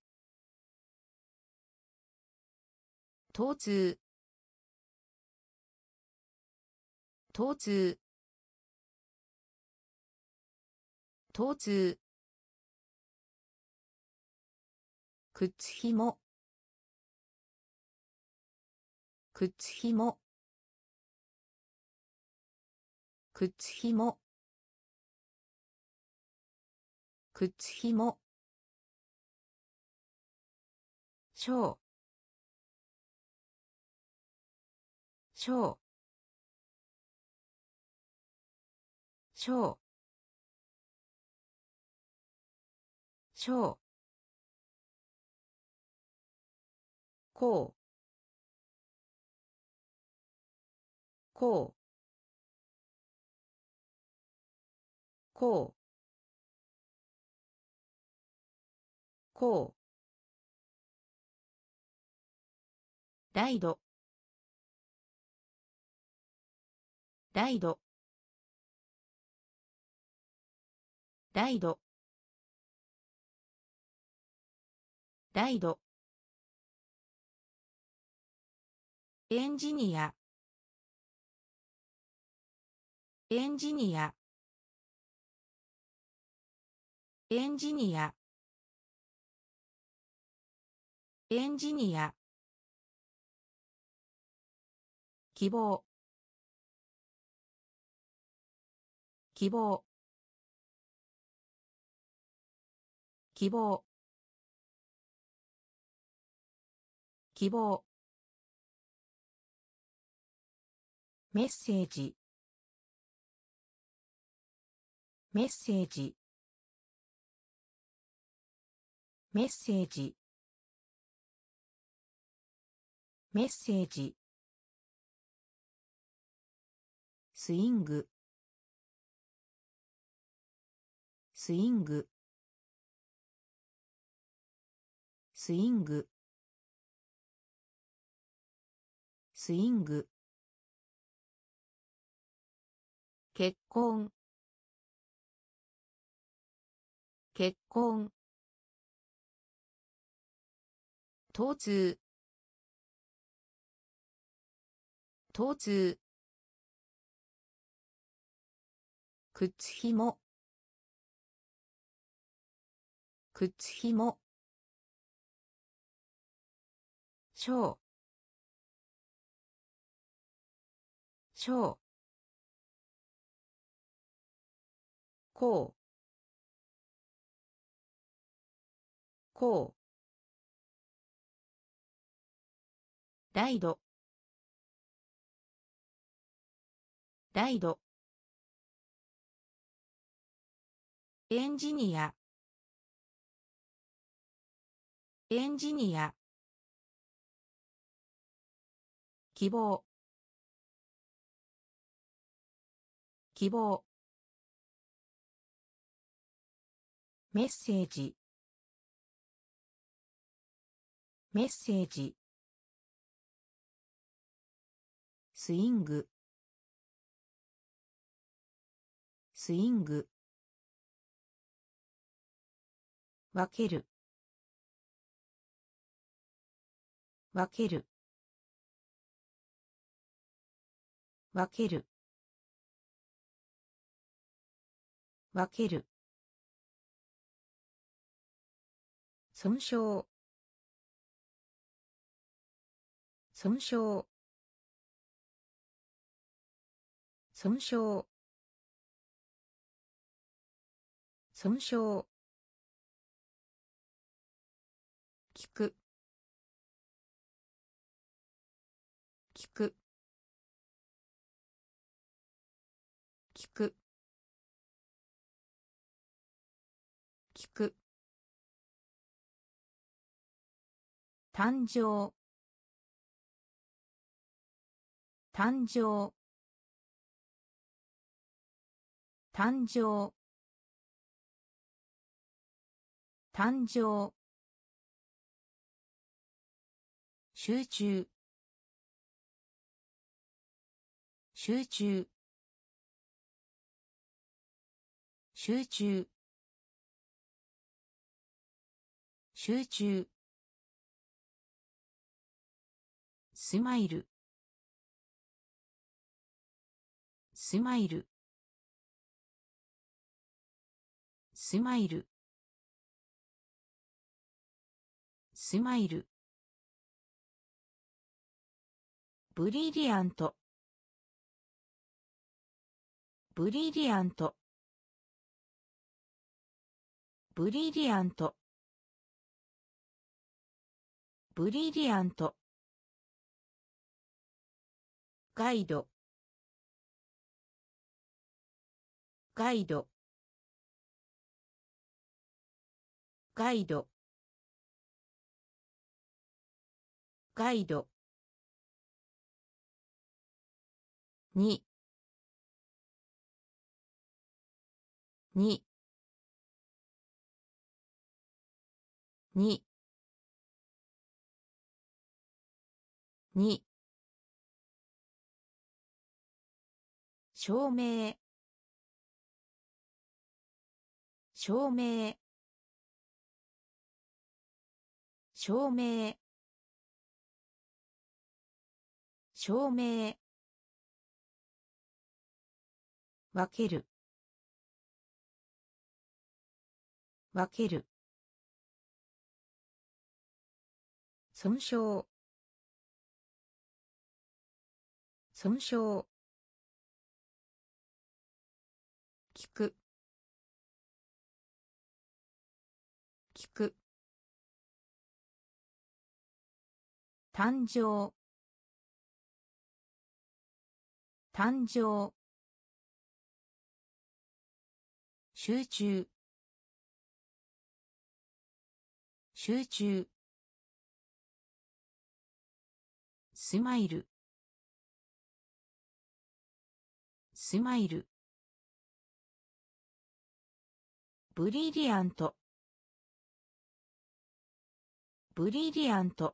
疼痛疼痛疼痛靴ひも靴ひも靴ひも靴ひもショーショーショー小こうこうこうこうライドライドライドライドエンジニアエンジニアエンジニアエンジニア希望希望希望希望メッセージメッセージメッセージメッセージスイングスイングスイングスイング結婚結婚疼痛疼痛靴ひも靴ひも小小こうこうライドライドエンジニアエンジニア希望希望メッセージメッセージスイングスイング分ける分ける分ける分ける損傷損傷損傷損傷聞く聞く聞く聞く誕生誕生誕生誕生集中集中集中集中スマイルスマイルスマイルスマイルブリリアントブリリアントブリリアントブリリアントガイドガイドガイドガイドにににに証明証明証明証明分ける分ける損傷損傷聞く聞く誕生誕生集中集中スマイルスマイルブリリアントブリリアント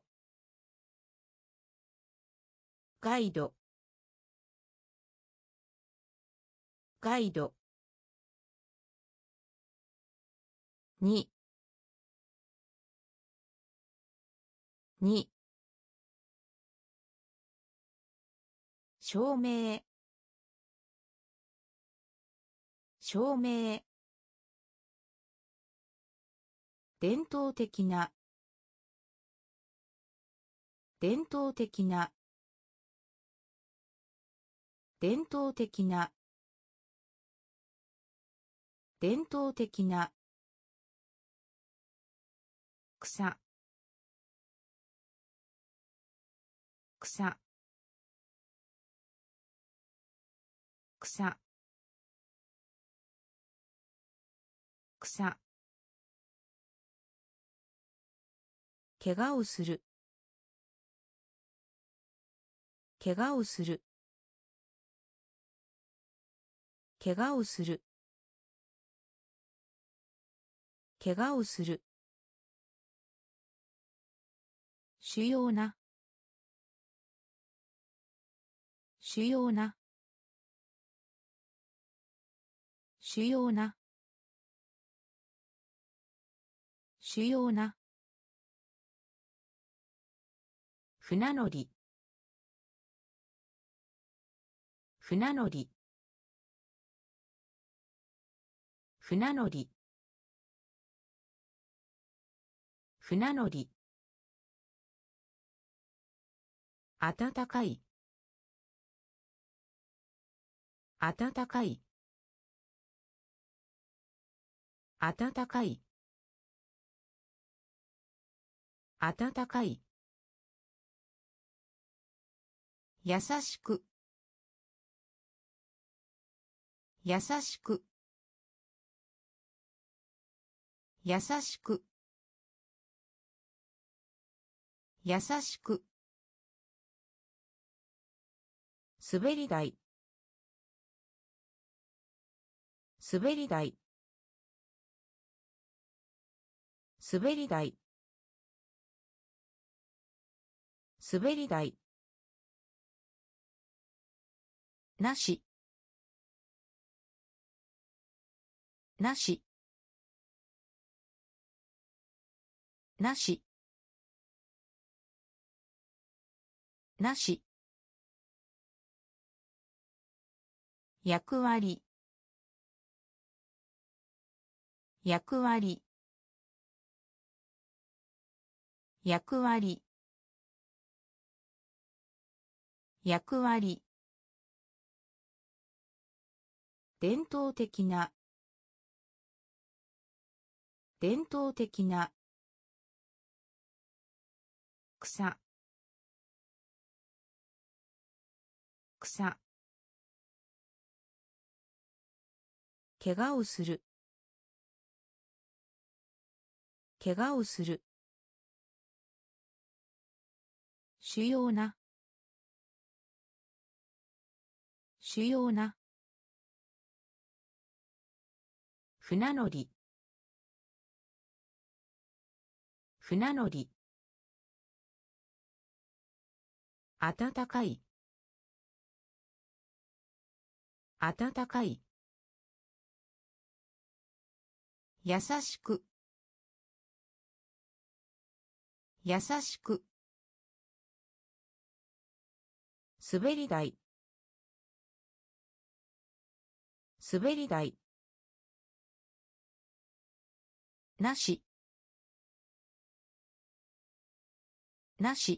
ガイドガイドにに証明証明伝統的な伝統的な伝統的な伝統的な草草草草怪我をする怪我をする怪我をする怪我をする主要な主要な主要な主要な船乗り船乗り船乗り船乗り暖かい暖かい暖かい暖かい優しく優しく優しく優しく滑り台滑り台滑り台滑り台なしなしなしなし役割役割役割役割伝統的な伝統的な草草怪我をする怪我をする。主要な。主要な。船乗り。船乗り。暖かい。暖かい。優しく。優しく。滑り台。滑り台。なし。なし。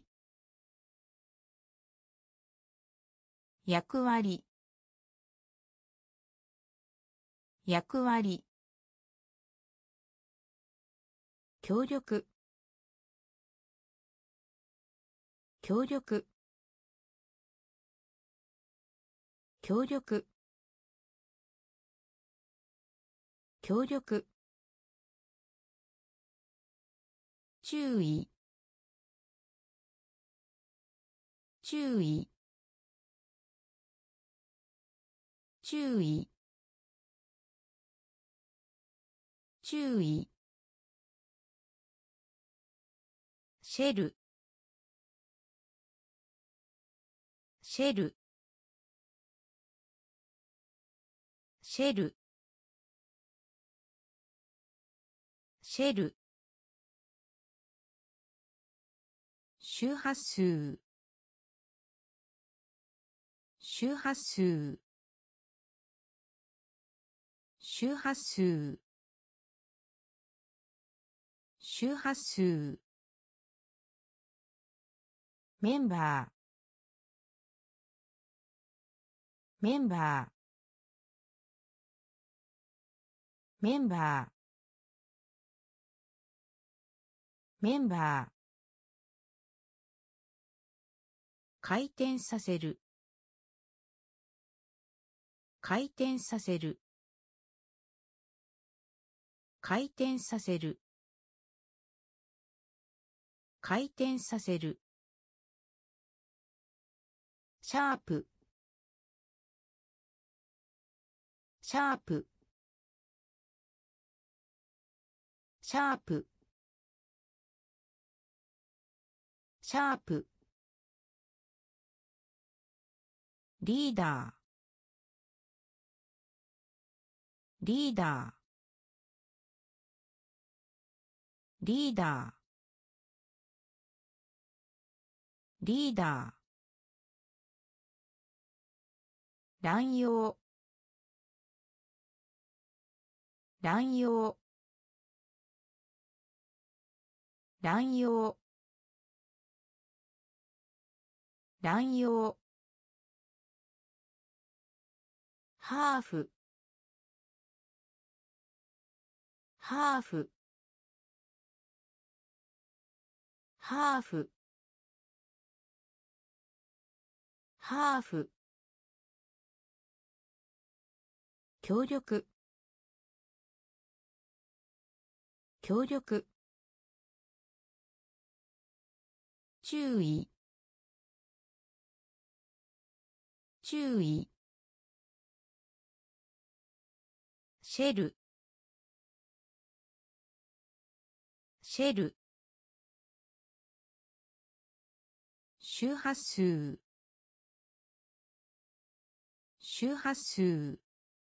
役割。役割。協力。協力。協力。協力。注意。注意。注意。注意。シェル。シェル。シェル。シェル。周波数。周波数。周波数。周波数。メンバー。メンバー。メンバー。メンバー。回転させる。回転させる。回転させる。回転させる。シャープ。シャープ。シャープ。シャープ。リーダー。リーダー。リーダー。リーダー。乱用。乱用。乱用。乱用。ハーフ。ハーフ。ハーフ。ハーフ。協力。協力。注意。注意。シェル。シェル。周波数。周波数。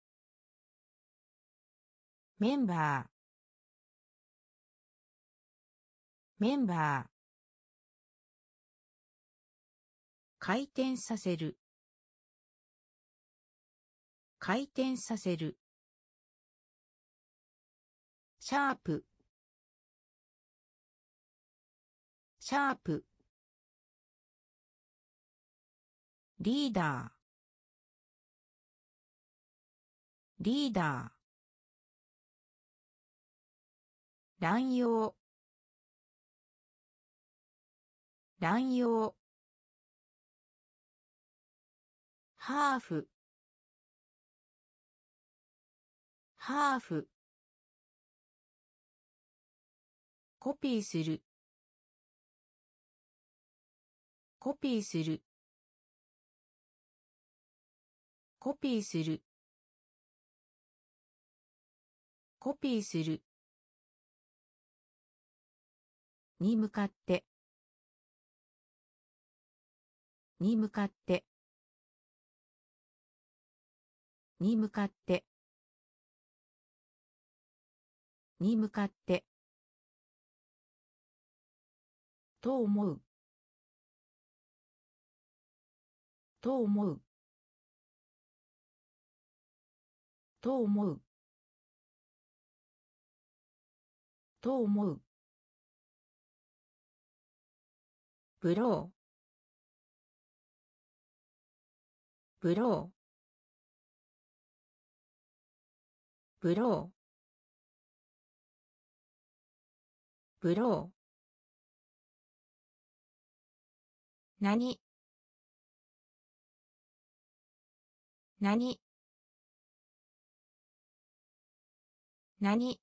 メンバー。メンバー。回転させる。回転させる。シャープ。シャープ。リーダー。リーダー。乱用。乱用。ハーフ。ハーフ。 コピーするコピーするコピーするコピーするに向かってに向かってに向かってに向かってと思うと思うと思うと思うブローブローブローブロー何何何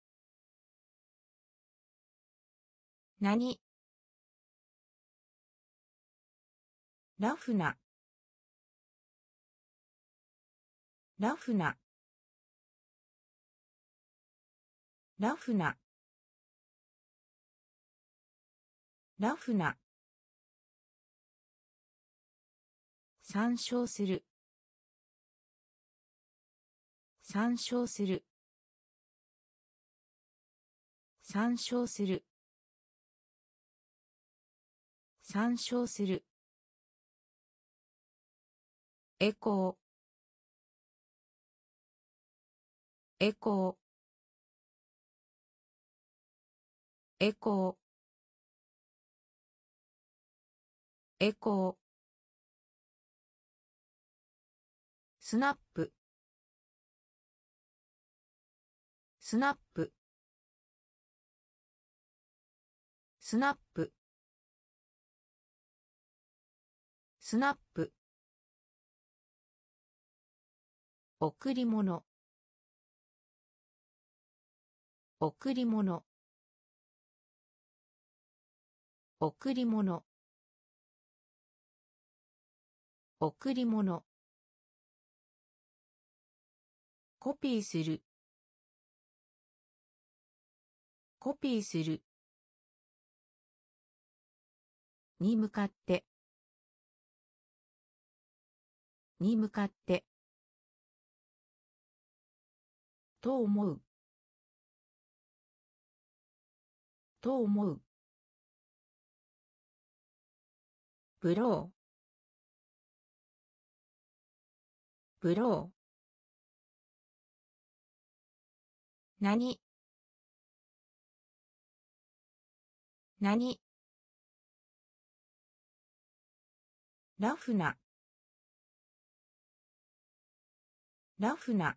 何ラフなラフなラフなラフな参照する参照する参照する参照するエコーエコーエコーエコースナップスナップスナップスナップ贈り物贈り物贈り物贈り物コピーするコピーするに向かってに向かってと思うと思うブローブロー何何ラフなラフな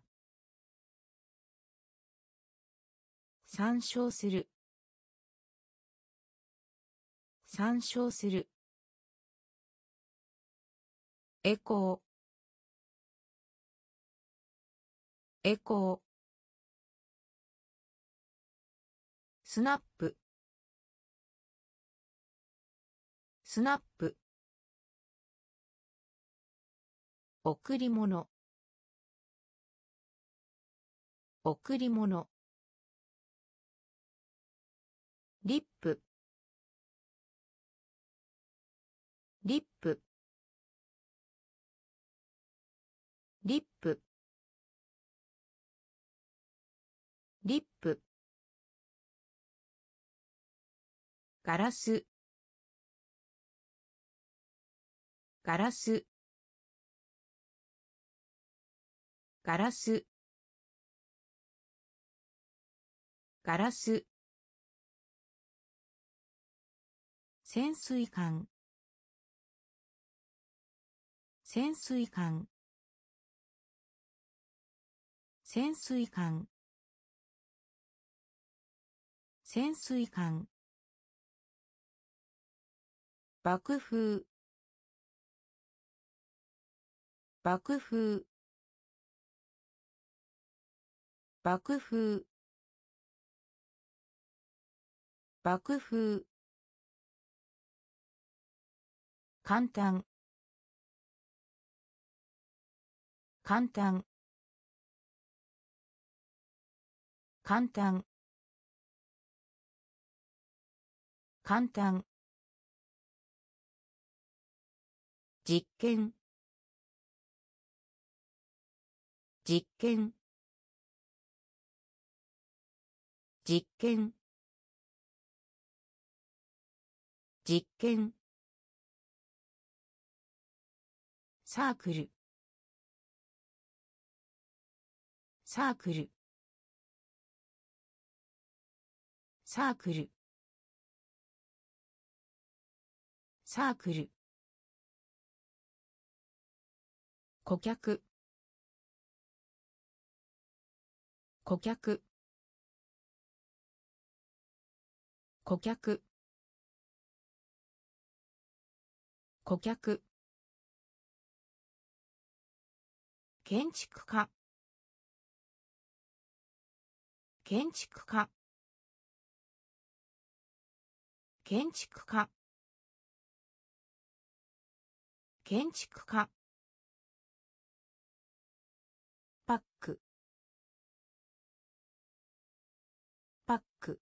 参照する参照するエコーエコースナップスナップ贈り物贈り物リップリップリップリップガラスガラスガラスガラス潜水艦潜水艦潜水艦潜水艦爆風爆風爆風爆風簡単簡単簡単簡単実験実験実験実験サークルサークルサークルサークル顧客顧客顧客顧客建築家建築家建築家建築家パックパック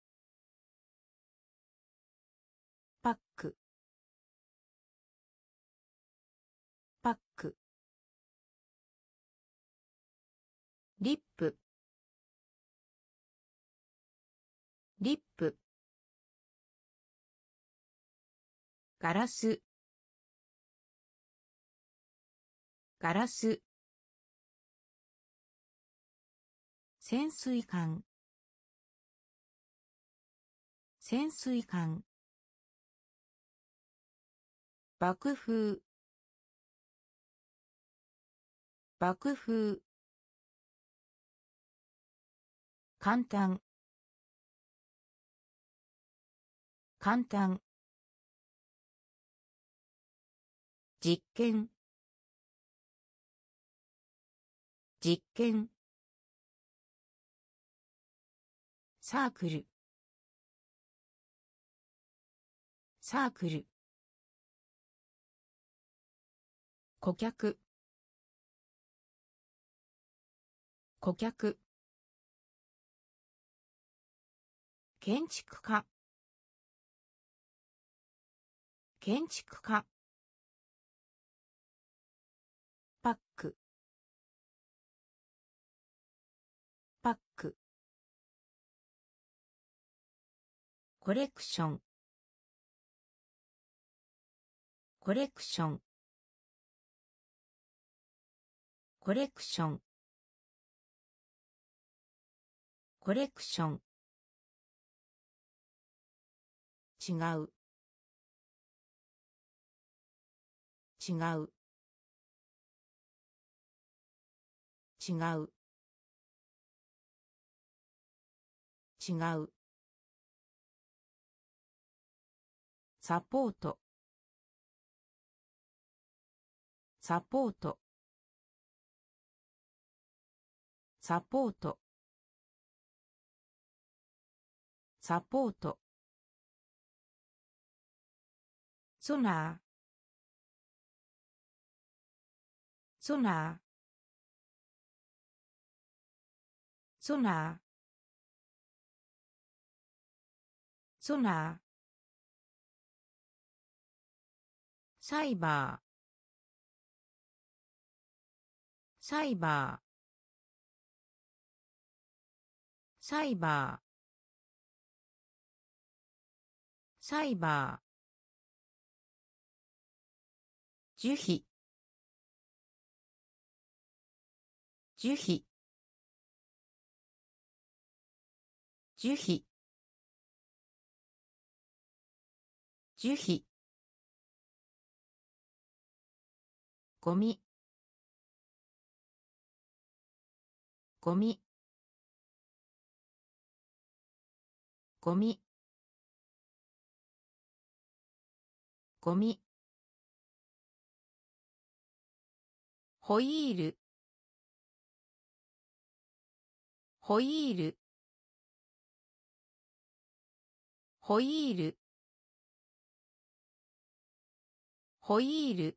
パックパックリップリップガラスガラス潜水艦潜水艦爆風爆風簡単簡単実験実験サークルサークル顧客顧客建築家建築家パックパックコレクションコレクションコレクションコレクション違う違う違う違うサポートサポートサポートサポートソナーソナーソナーソナーサイバーサイバーサイバーサイバー樹皮樹皮樹皮樹皮ゴミゴミゴミゴミホイールホイールホイールホイール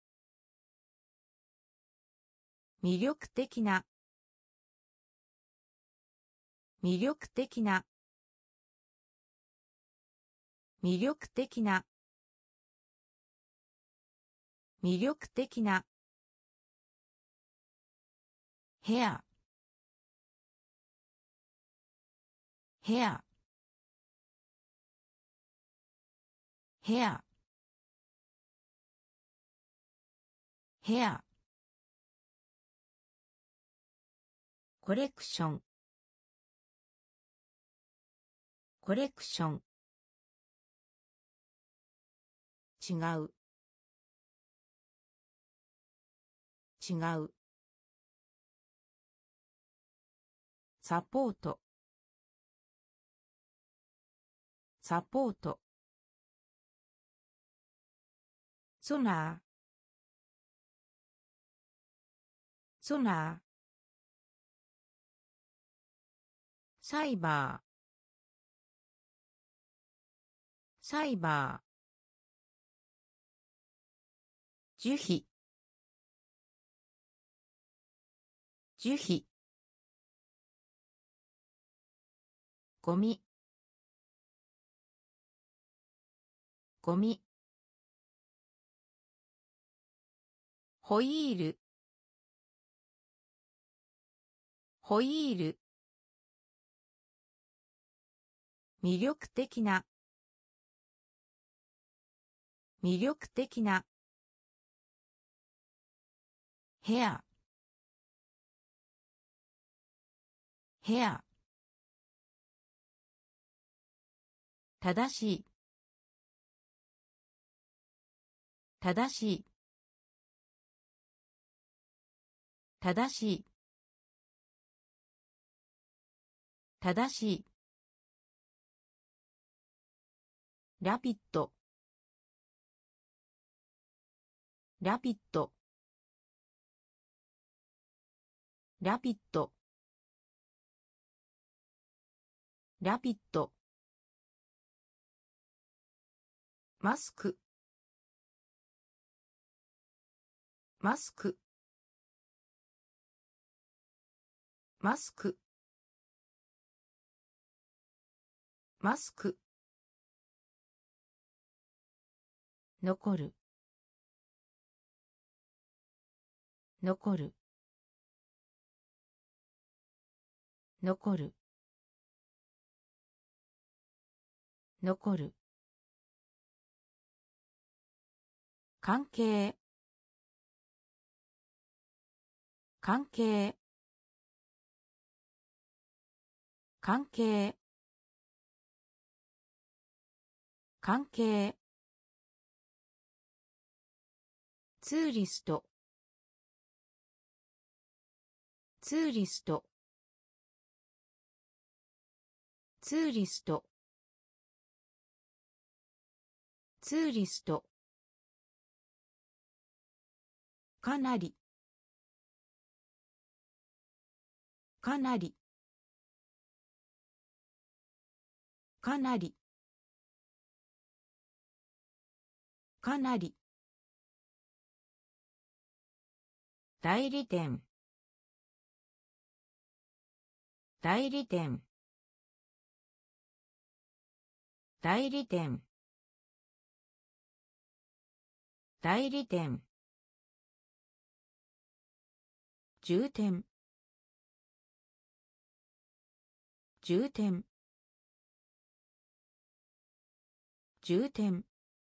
魅力的な魅力的な魅力的な魅力的なヘアヘアヘアヘアコレクションコレクション違う違うサポートサポートソナーソナーサイバーサイバー樹皮樹皮ゴミゴミホイールホイール魅力的な魅力的なヘアヘア正しい正しい正しい正しいラピッドラピッドラピッドラピッドマスクマスクマスクマスク残る残る残る残る関係関係関係関係ツーリストツーリストツーリストツーリストかなりかなりかなりかなり代理店代理店代理店代理店重点重点重点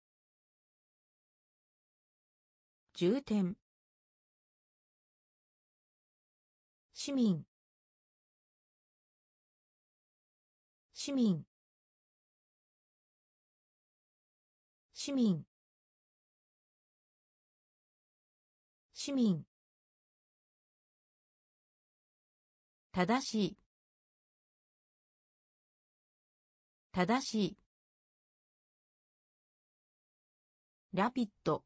重点市民市民市民市民正しい正しいラピッド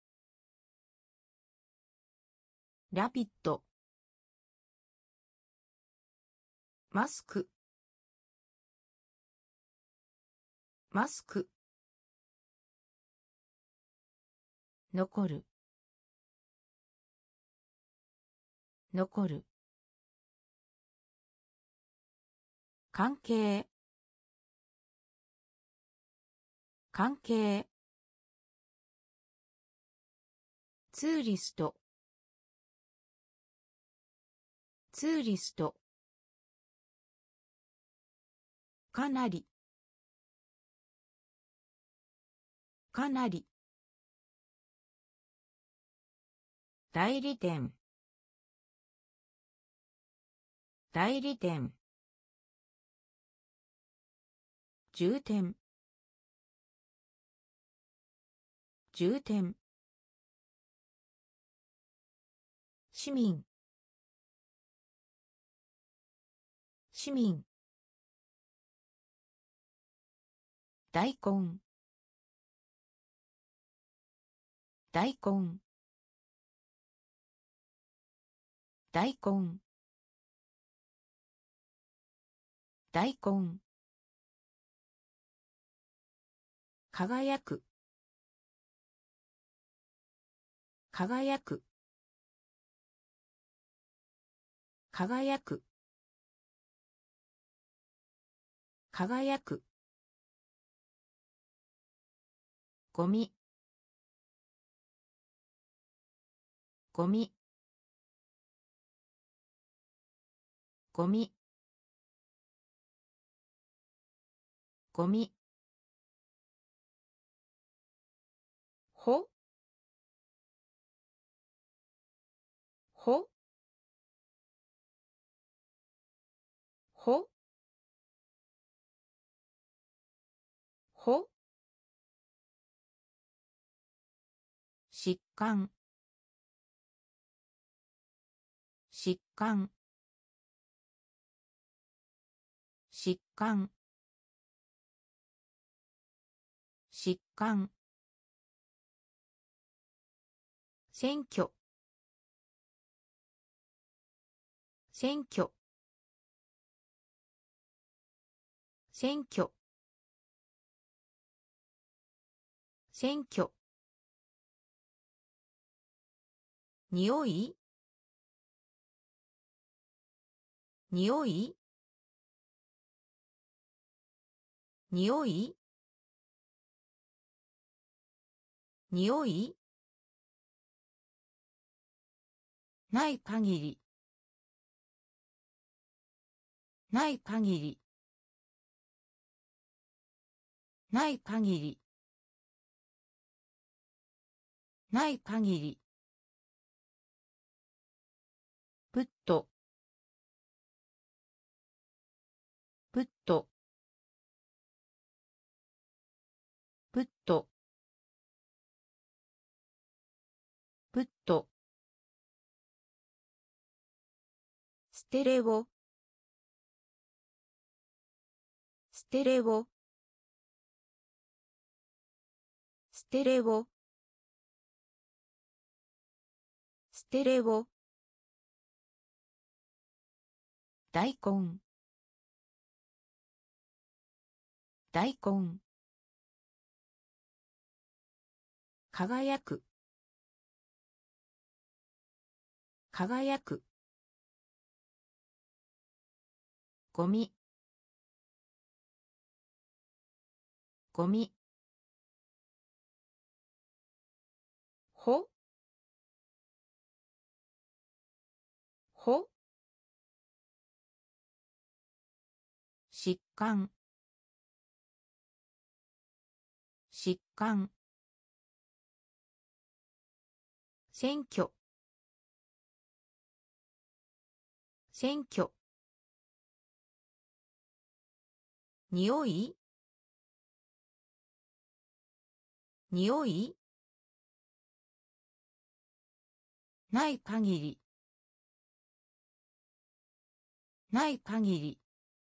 ラピッドマスクマスク残る残る関係関係ツーリストツーリストかなりかなり代理店代理店重点重点市民市民大根大根大根大根輝く輝く輝く輝くゴミゴミゴミゴミほほほほ疾患疾患疾患疾患選挙選挙選挙選挙においにおいにおいにおいない限りない限りない限りない限りプットプットプットプットステレオステレオステレオステレオ大根大根輝く輝くゴミゴミほほ疾患疾患選挙選挙においにおいない限りない限り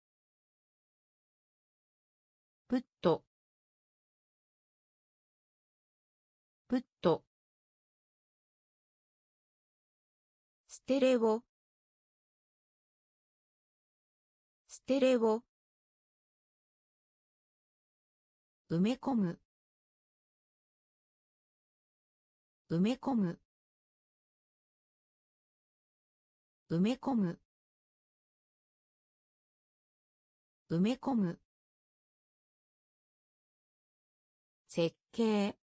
プットプットステレオステレオ埋め込む埋め込む埋め込む埋め込む設計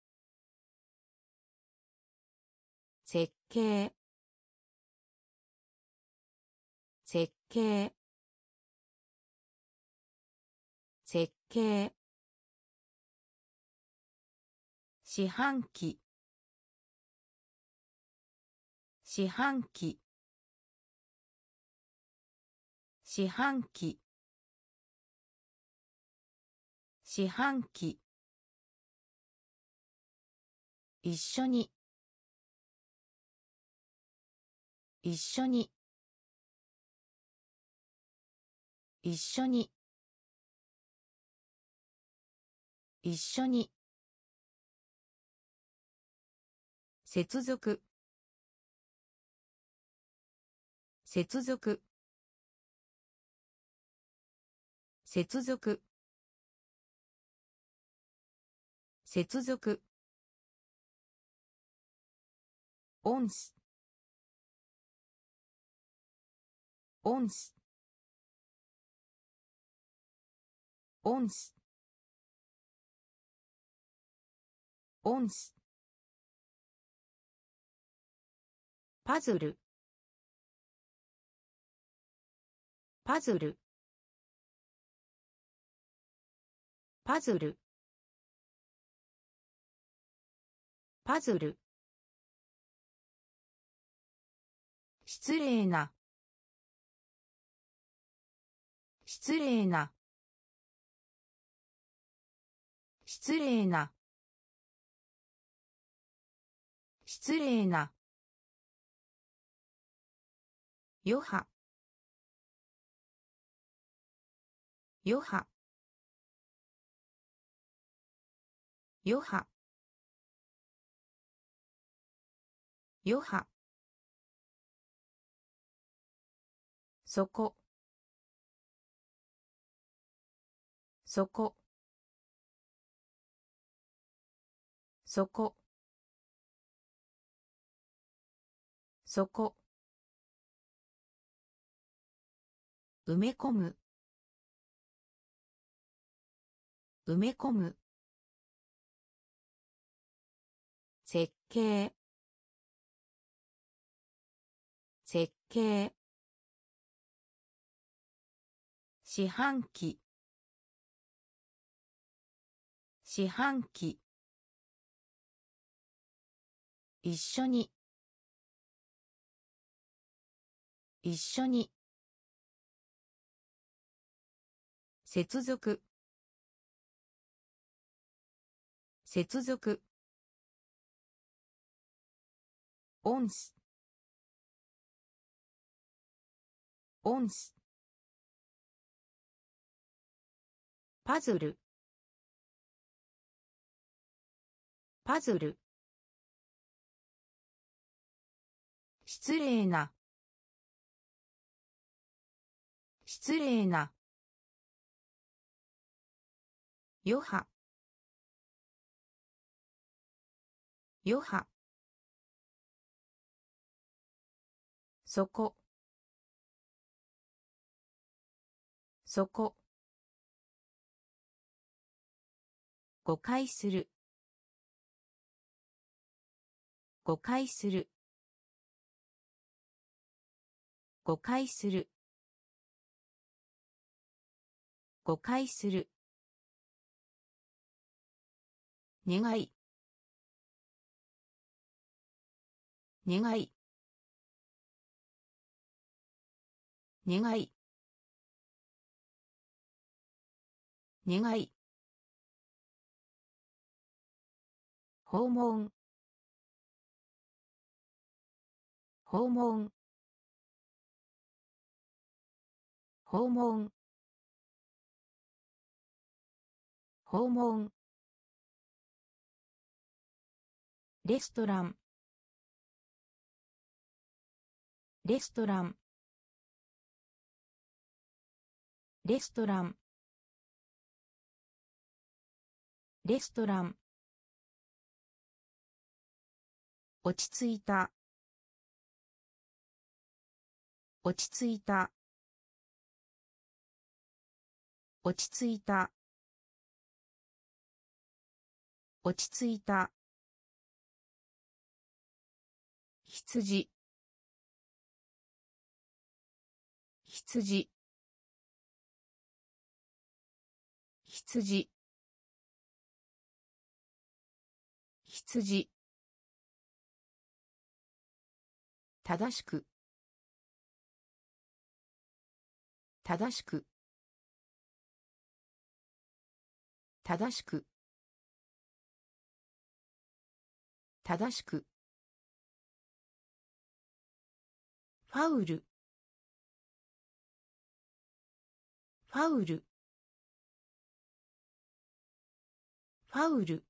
設計設計設計四半期四半期四半期四半期一緒に一緒に一緒に一緒に接続接続接続接続オンスオンスオンスオンスパズルパズルパズルパズル失礼な失礼な失礼な失礼な余波余波余波余波そこそこそこそこ埋め込む埋め込む設計設計四半期四半期一緒に一緒に接続接続オンスオンスパズルパズル失礼な失礼な余波余波そこそこ誤解する誤解する誤解する誤解する願い願い願い願い訪問訪問訪問訪問レストランレストランレストランレストラン、落ち着いた、落ち着いた、落ち着いた、落ち着いた、羊、羊、羊、羊、正しく、正しく、正しく、正しく、ファウル、ファウル、ファウル、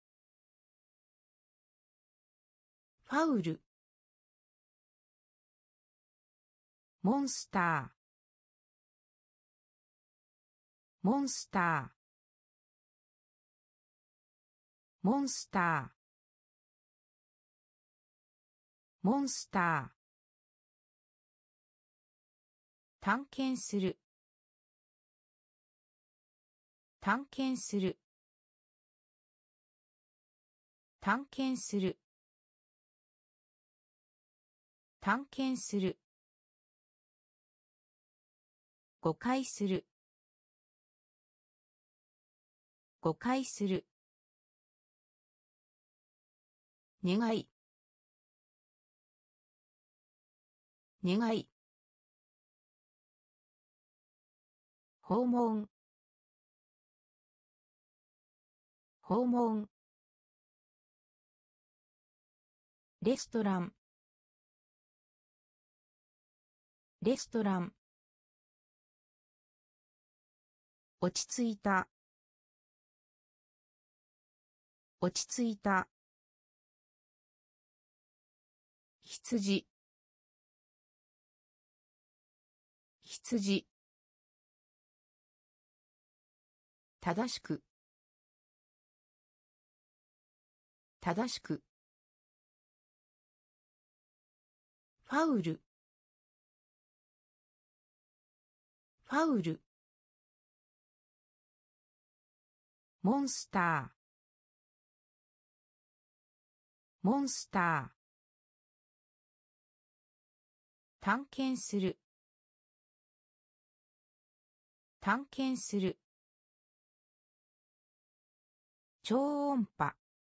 ファウル、モンスター、モンスター、モンスター、モンスター、探検する、探検する、探検する、探検する、誤解する、誤解する、願い、願い、訪問、訪問、レストラン、レストラン、落ち着いた、落ち着いた、羊、羊、正しく、正しく、ファウル、ファウル、モンスター、モンスター、探検する、探検する、超音波、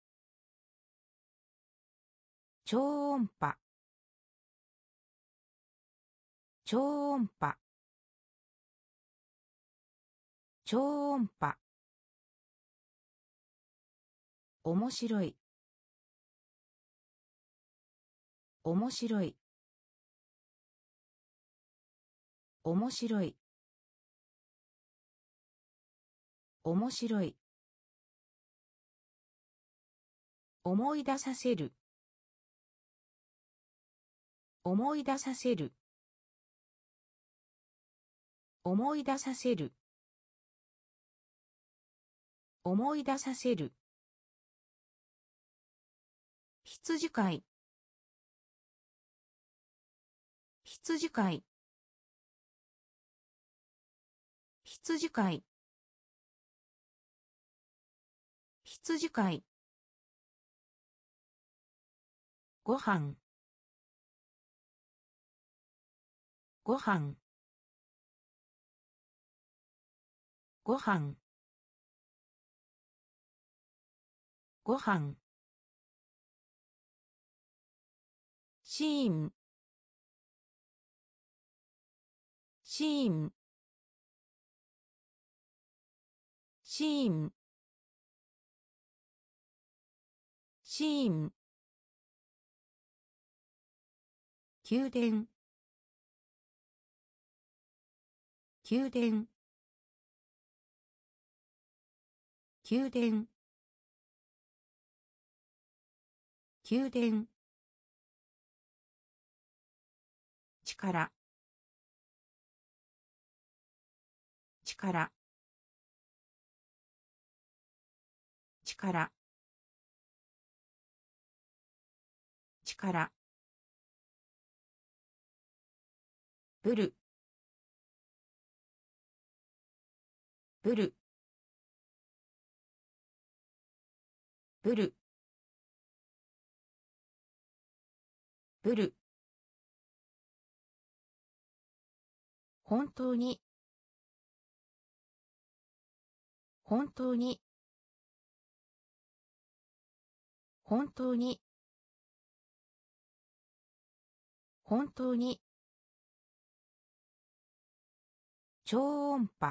超音波、超音波、超音波、面白い、面白い、面白い、面白い、思い出させる、思い出させる、思い出させる、思い出させる、羊飼い、羊飼い、羊飼い、羊飼い、ご飯、ご飯、ご飯、ご飯、シーン、シーン、シーン、シーン、宮殿、宮殿、宮殿、宮殿、力、力、 力力ブルブルブルブル本当に本当に本当に本当に超音波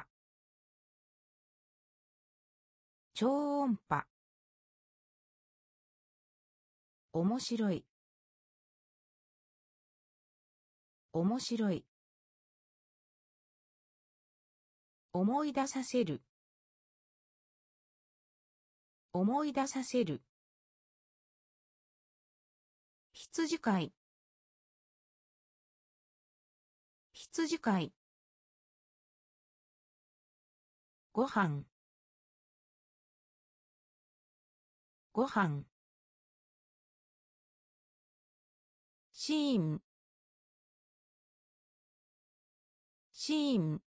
超音波面白い面白い思い出させる思い出させる羊飼い羊飼いご飯ご飯シーンシーン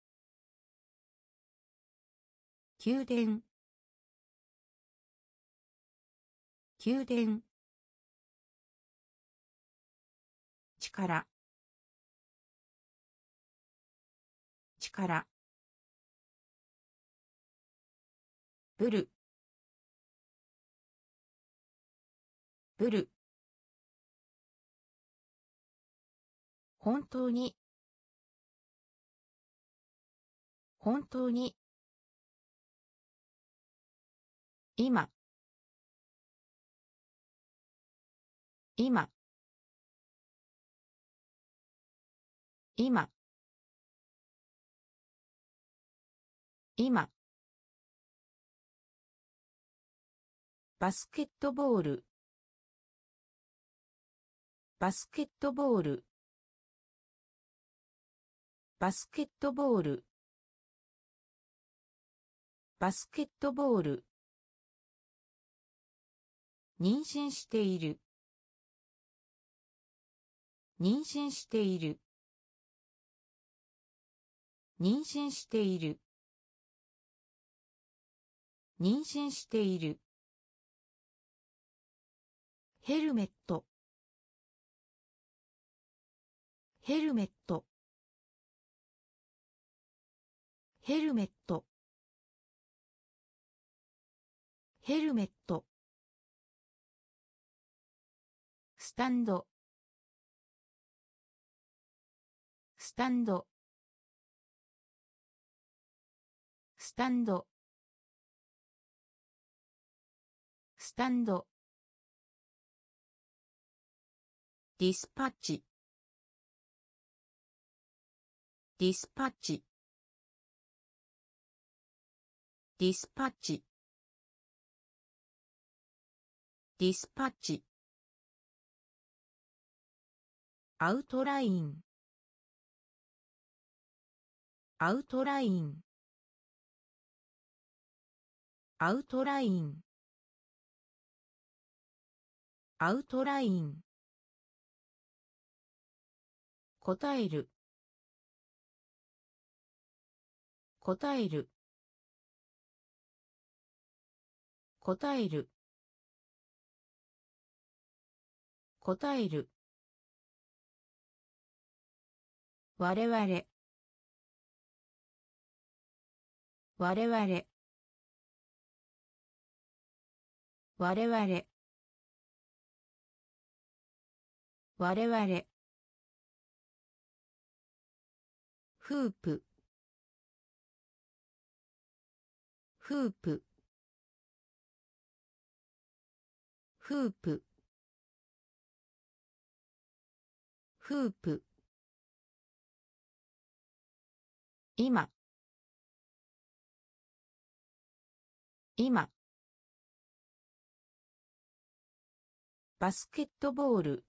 宮殿宮殿力力ブルブル本当に本当に今今今今バスケットボールバスケットボールバスケットボールバスケットボール妊娠している妊娠している妊娠している妊娠しているヘルメットヘルメットヘルメットヘルメットスタンドスタンドスタンドスタンドディスパッチディスパッチディスパッチディスパッチアウトラインアウトラインアウトラインアウトライン答える答える答える答える我々我々我々我々フープフープフープフープ今今バスケットボール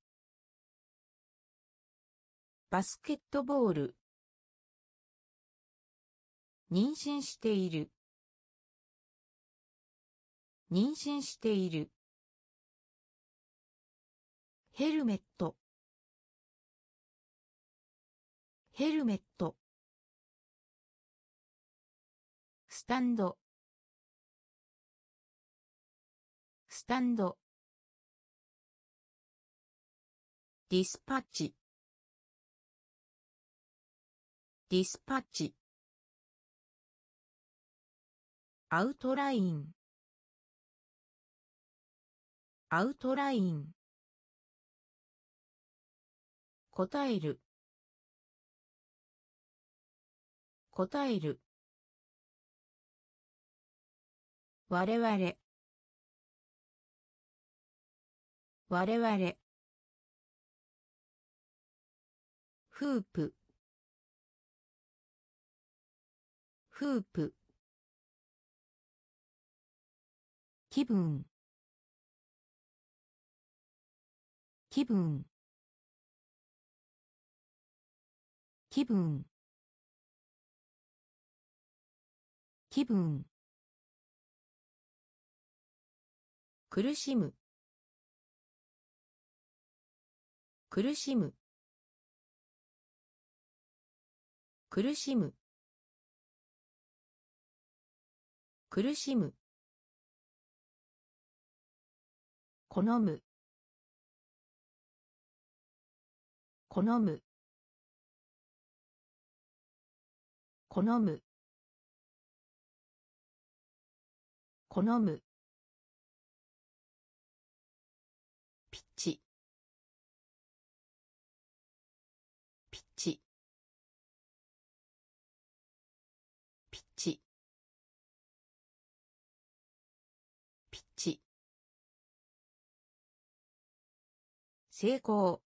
バスケットボール妊娠している妊娠している。ヘルメット。ヘルメット。スタンド。スタンド。ディスパッチ。ディスパッチ。アウトライン。アウトライン。答える。答える。我々。我々。フープ。フープ。気分。気分。気分。気分。苦しむ。苦しむ。苦しむ。苦しむ。好む。好む。好む。好む。ピッチ。ピッチ。ピッチ。ピッチ。成功。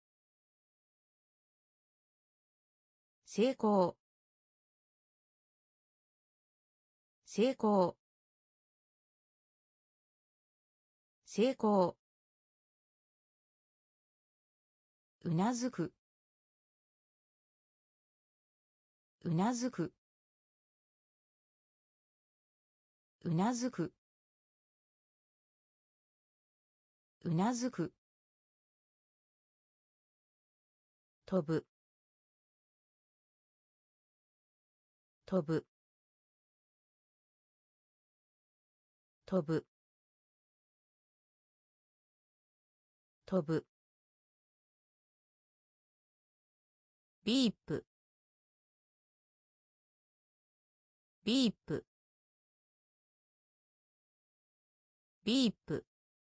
成功。成功。成功。うなずく。うなずく。うなずく。うなずく。飛ぶ。飛ぶ。飛ぶ。飛ぶ。ビープ。ビープ。ビープ。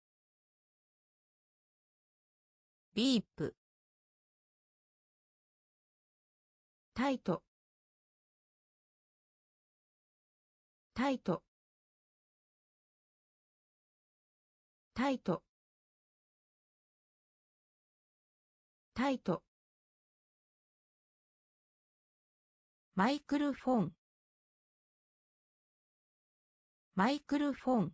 ビープ。タイト。タイト。タイト。タイト。マイクロフォン。マイクロフォン。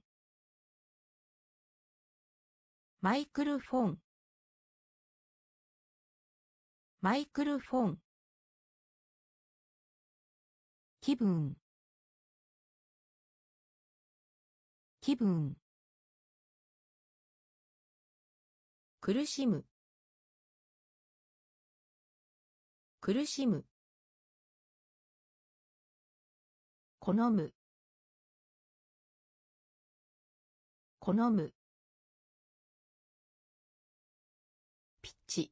マイクロフォン。マイクロフォン。気分。気分。苦しむ。苦しむ。好む。好む。ピッチ。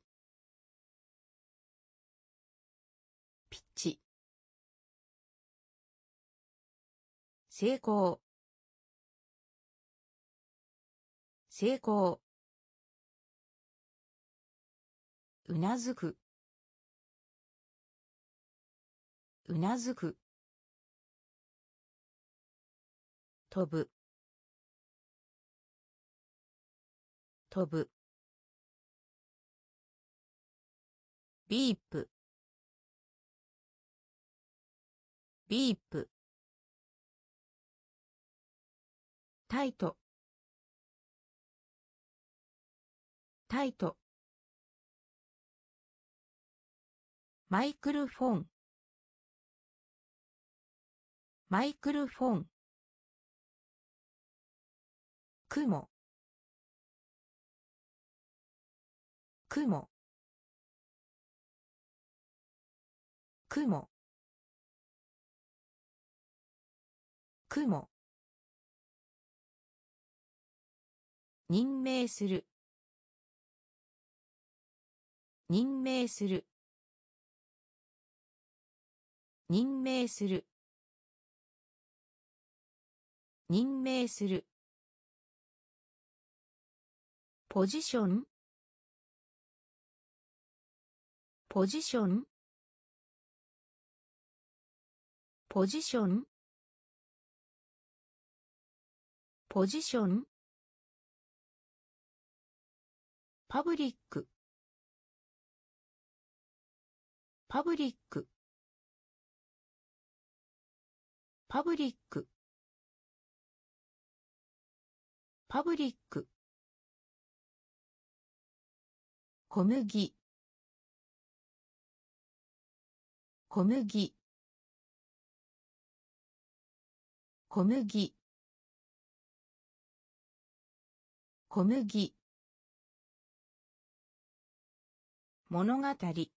ピッチ。成功。成功。うなずく。うなずく。飛ぶ。飛ぶ。ビープ。ビープ。タイト。タイト。マイクロフォン。マイクロフォン。 雲雲雲雲任命する任命する任命する任命するポジションポジションポジションポジションパブリックパブリックパブリックパブリック小麦小麦小麦小麦物語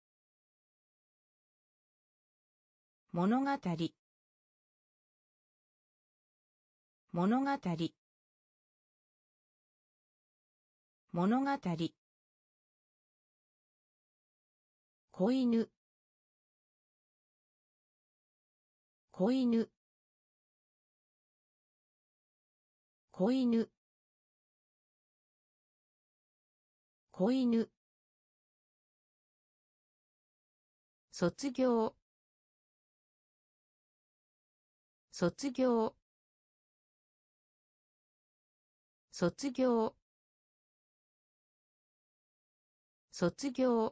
物語物語物語子犬子犬子犬子犬卒業卒業卒業卒業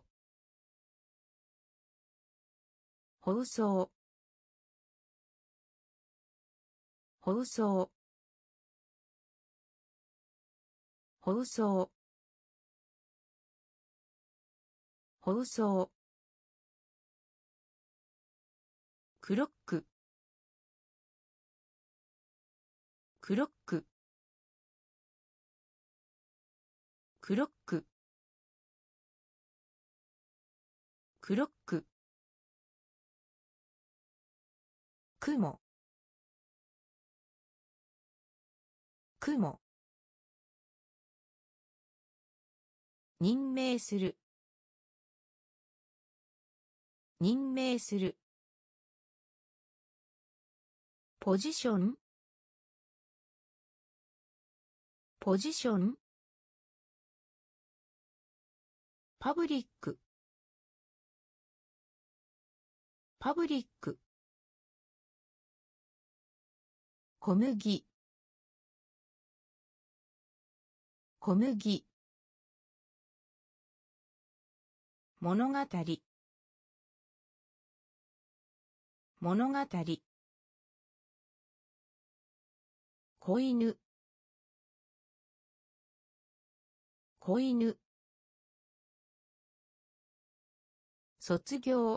放送放送放送放送クロッククロッククロッククロック雲雲任命する任命するポジションポジションパブリックパブリック小麦小麦物語物語子犬子犬卒業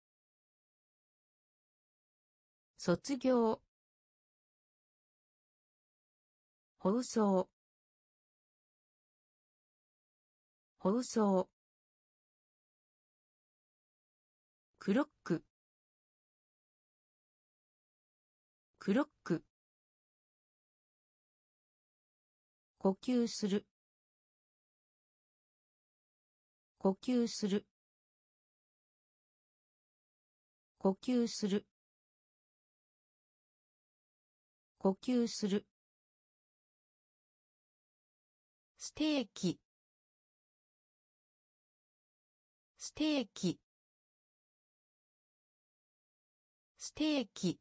卒業放送放送クロッククロック呼吸する呼吸する呼吸する呼吸するステーキステーキステーキ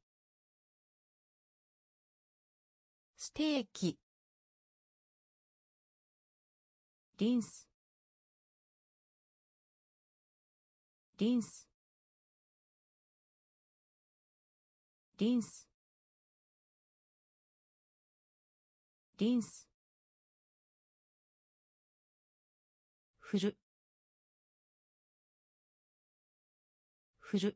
ステーキリンスリンスリンスリンス振る振る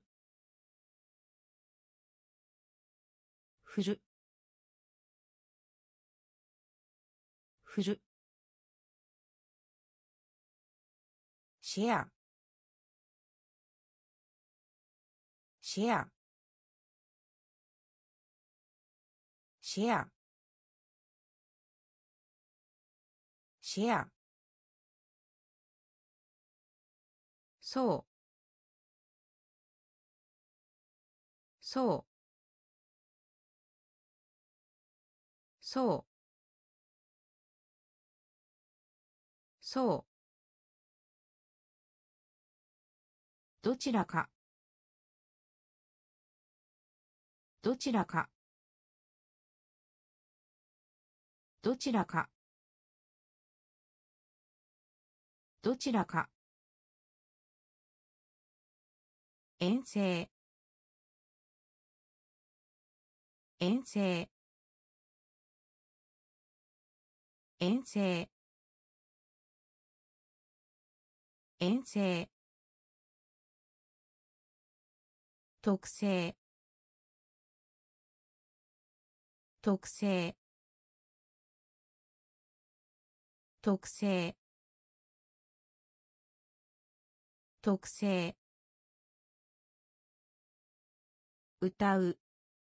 振る振る。シェア。シェア。シェア。シェア。そう。そう。そう。そう。どちらか。どちらか。どちらか。どちらか。遠征。遠征。遠征。遠征。特性。特性。特性。特性。歌う。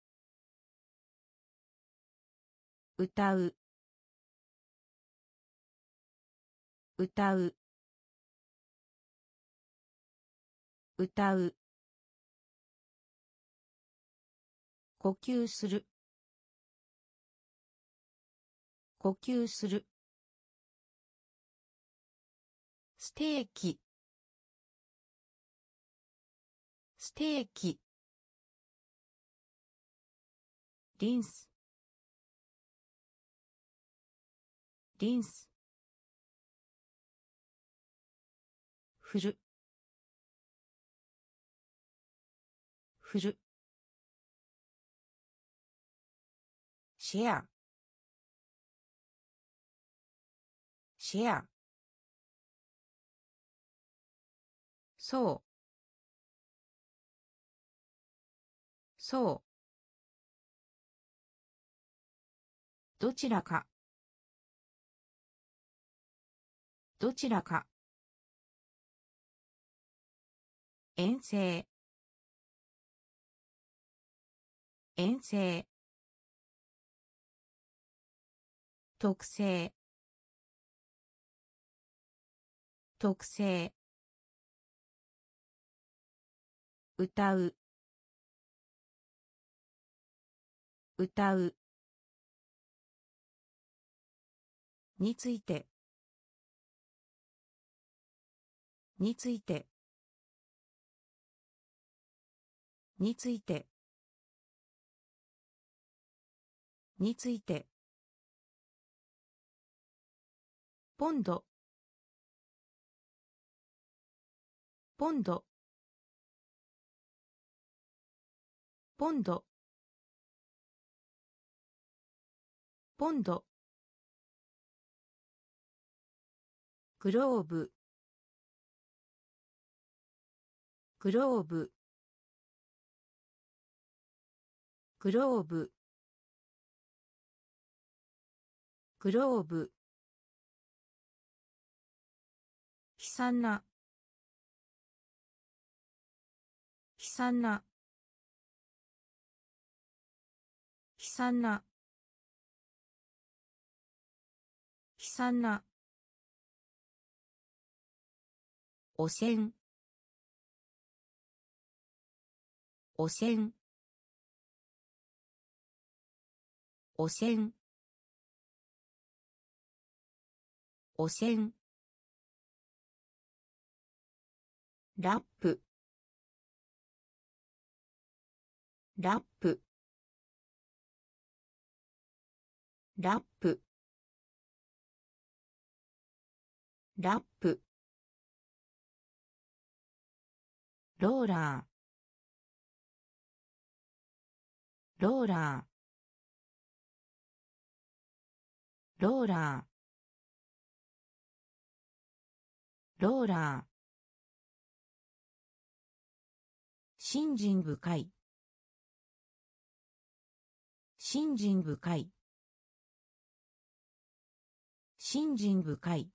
歌う。歌う。歌う。呼吸する。呼吸する。ステーキ。ステーキ。リンス。リンス。振る。振る。シェア。シェア。そう。そう。どちらか。どちらか。遠征。遠征。特性。特性。歌う。歌う。について。について。について。について。ポンド。ポンド。ポンド。ポンド。グローブ。グローブ。グローブ。グローブ。悲惨な。悲惨な。悲惨な。悲惨な。汚染。汚染。汚染。汚染。ラップ。ラップ。ラップ。ラップ。ローラー。ローラー。ローラー。ローラー。信心深い。信心深い。 信心深い。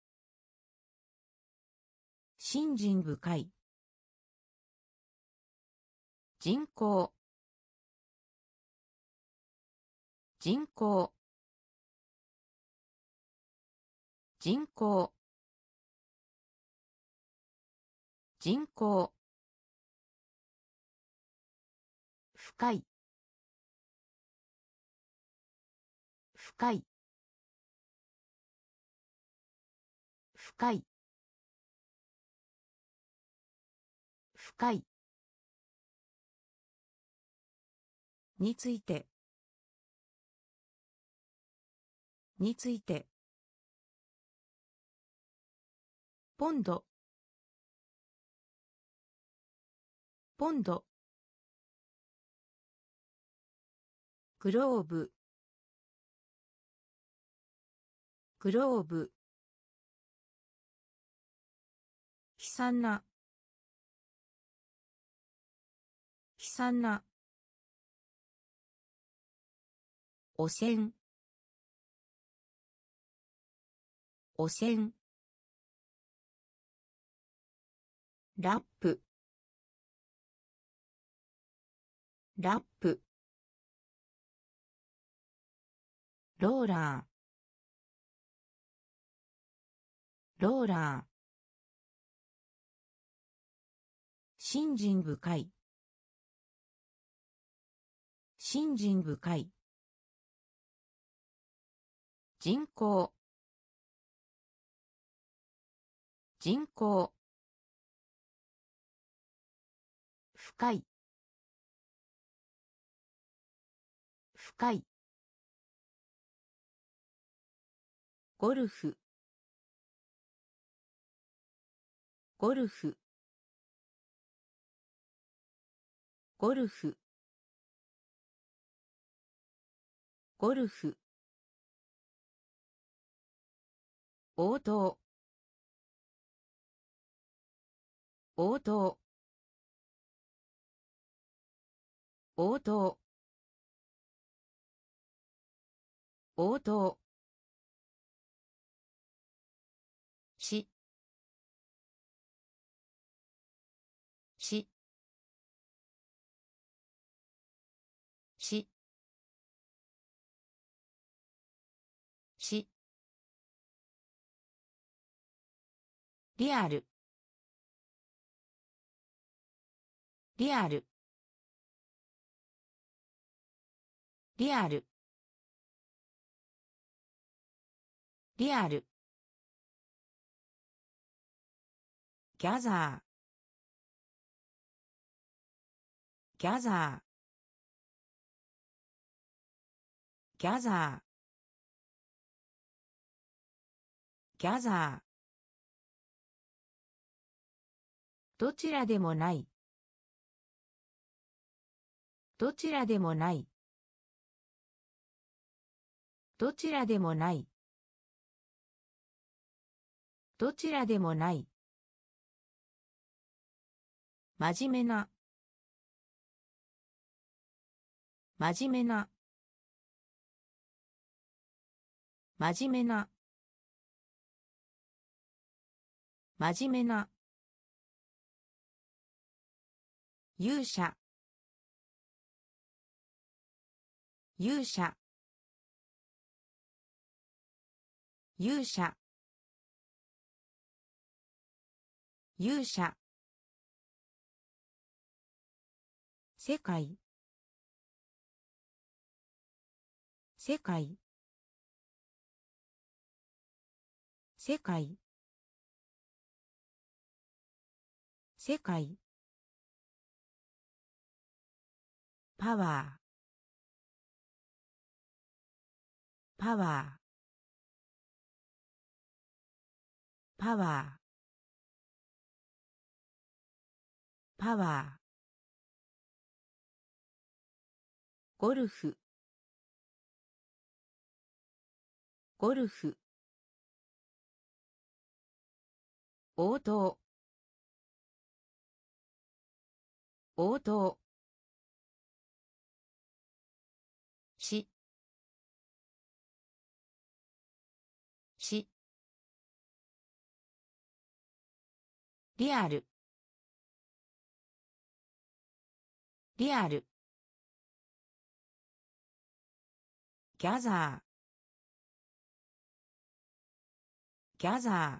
信心深い。人口。人口。人口。人口。深い。深い。深い。深い。について。について。ポンド。ポンド。グローブ。グローブ。悲惨な。悲惨な。汚染。汚染。ラップ。ラップ。ローラー。ローラー。信心深い。信心深い。人口。人口。深い。深い。ゴルフ。ゴルフ。ゴルフ。ゴルフ。応答。応答。応答。応答。し。し。し。し。リアル。リアル。リアル。リアル。ギャザー。ギャザー。ギャザー。ギャザー。どちらでもない。どちらでもない。どちらでもない。どちらでもない。真面目な。真面目な。真面目な。真面目な。勇者。勇者。勇者。勇者。世界。世界。世界。世界。パワー。パワー。パワー。パワー。ゴルフ。ゴルフ。応答。応答。し。し。 リアルリアルギャザーギャザー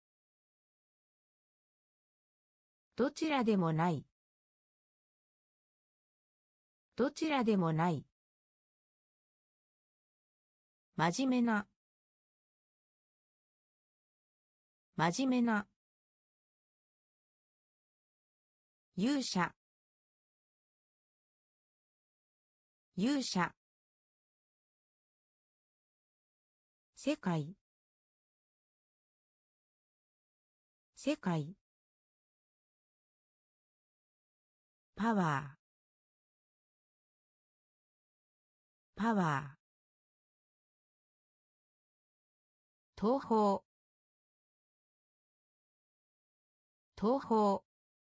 どちらでもないどちらでもない真面目な真面目な勇者勇者世界世界パワーパワー東方東方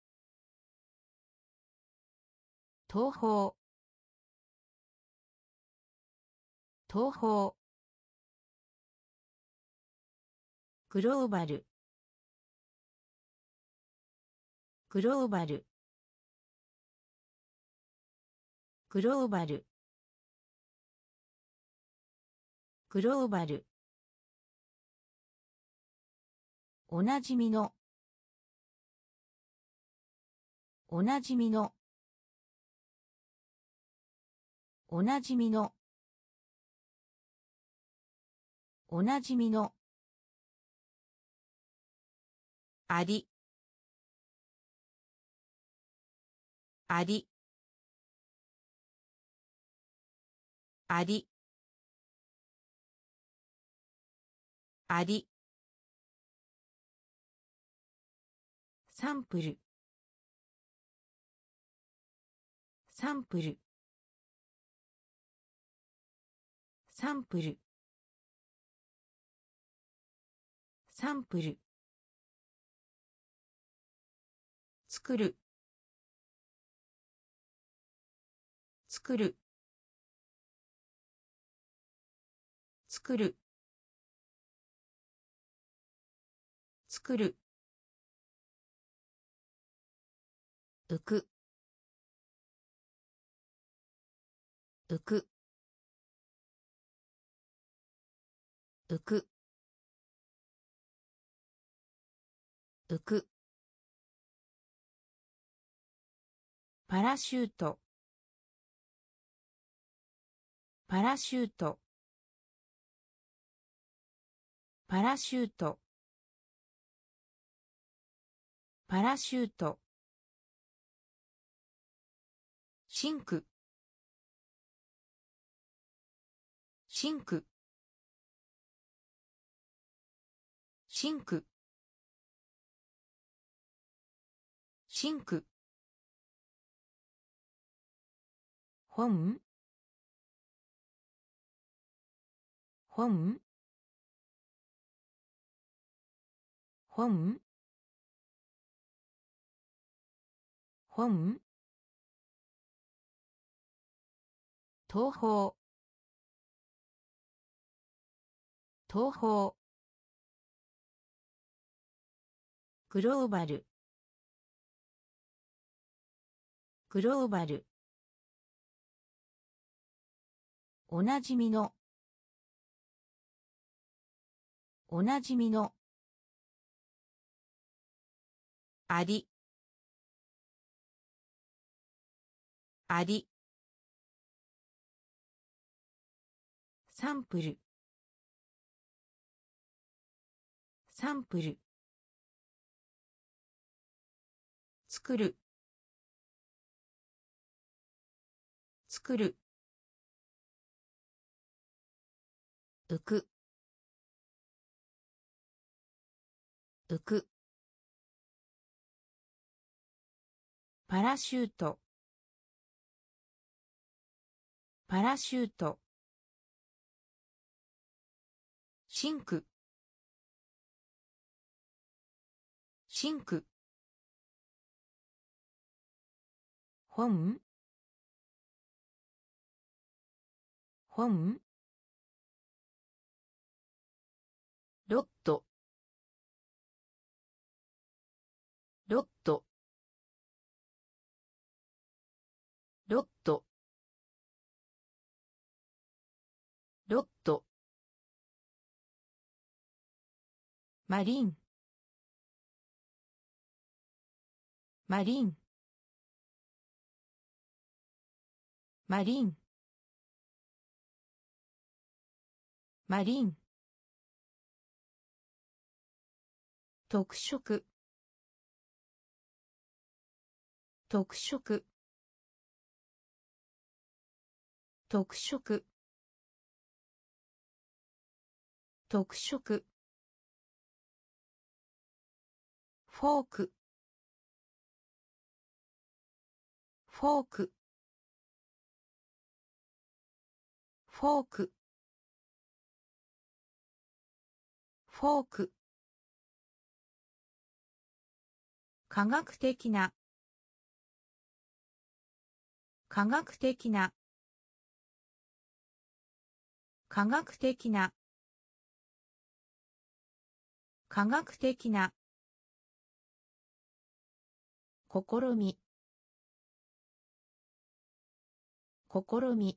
東方東方グローバルグローバルグローバルグローバルおなじみのおなじみのおなじみのおなじみのありありありありサンプルサンプルサンプルサンプル作る作る作る作る浮く浮く浮く浮くパラシュートパラシュートパラシュートパラシュートシンクシンクシンクシンク本本本本東方東方グローバルグローバルおなじみのおなじみのありありサンプルサンプル作る作る浮く浮くパラシュートパラシュートシンクシンク本本ロットロットロットロットマリンマリンマリンマリン特色特色特色特色フォークフォークフォークフォーク科学的な科学的な科学的な科学的な試み試み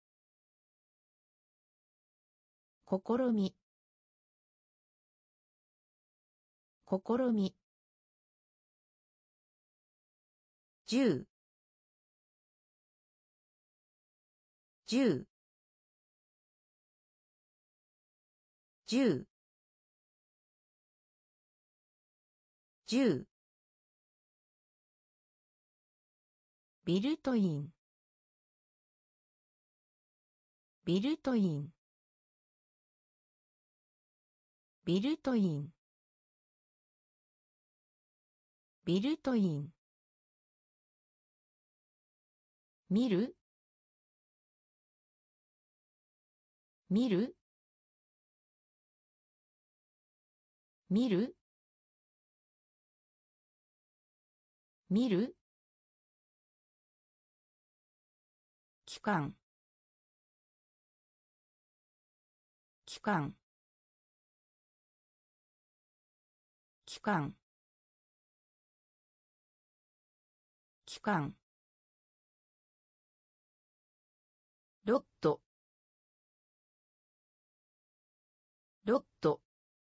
試み試み十十十十ビルトインビルトインビルトインビルトイン見る見る見る見る期間期間期間期間ロットロット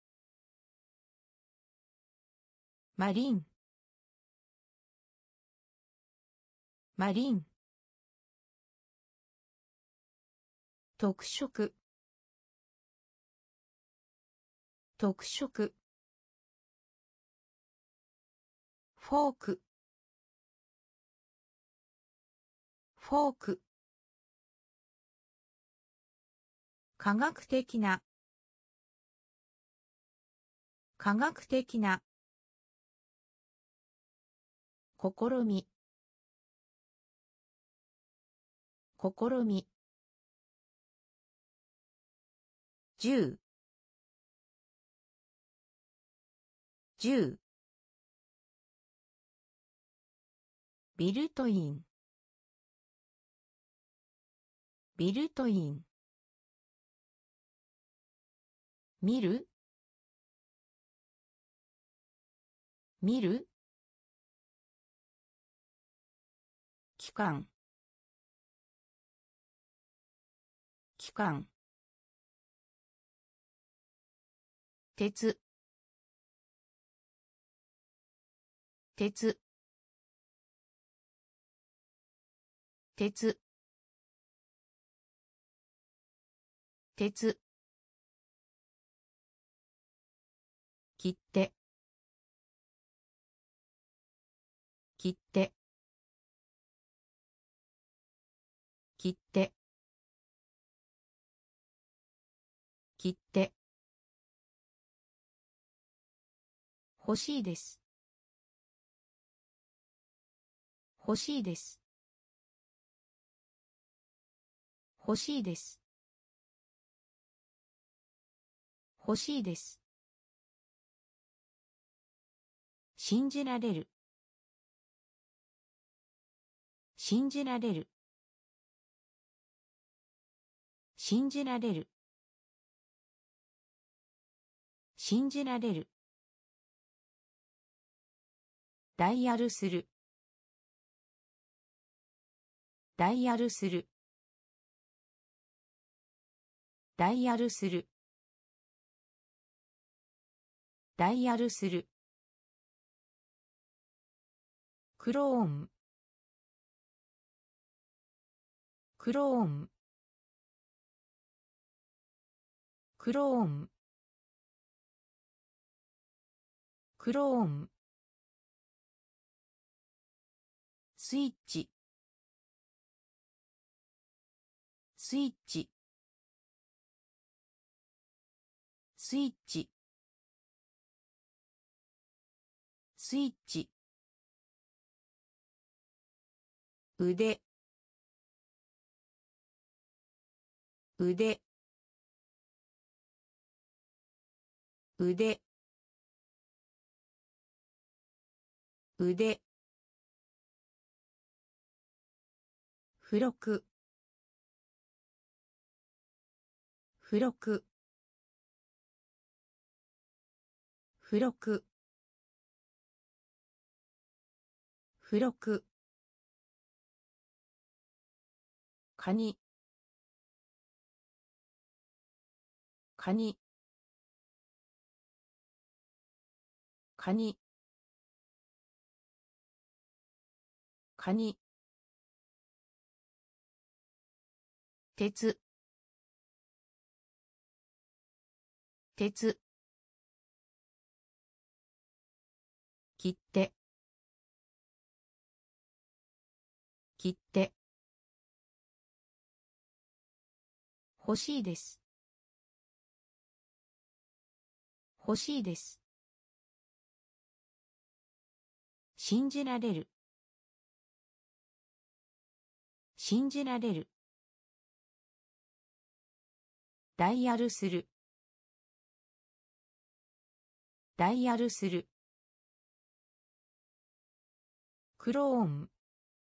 マリンマリン特色特色フォークフォーク科学的な科学的な試み試み十十ビルトインビルトイン見る見る期間期間鉄鉄鉄鉄切って切って切って切って欲しいです欲しいです欲しいです欲しいです信じられる信じられる信じられる信じられるダイヤルするダイヤルするダイヤルするダイヤルするクローンクローンクローンクローンスイッチスイッチスイッチスイッチ腕腕腕腕付録付録付録付録カニカニカニカニ鉄鉄切って切って欲しいです欲しいです信じられる信じられるダイヤルするダイヤルするクローン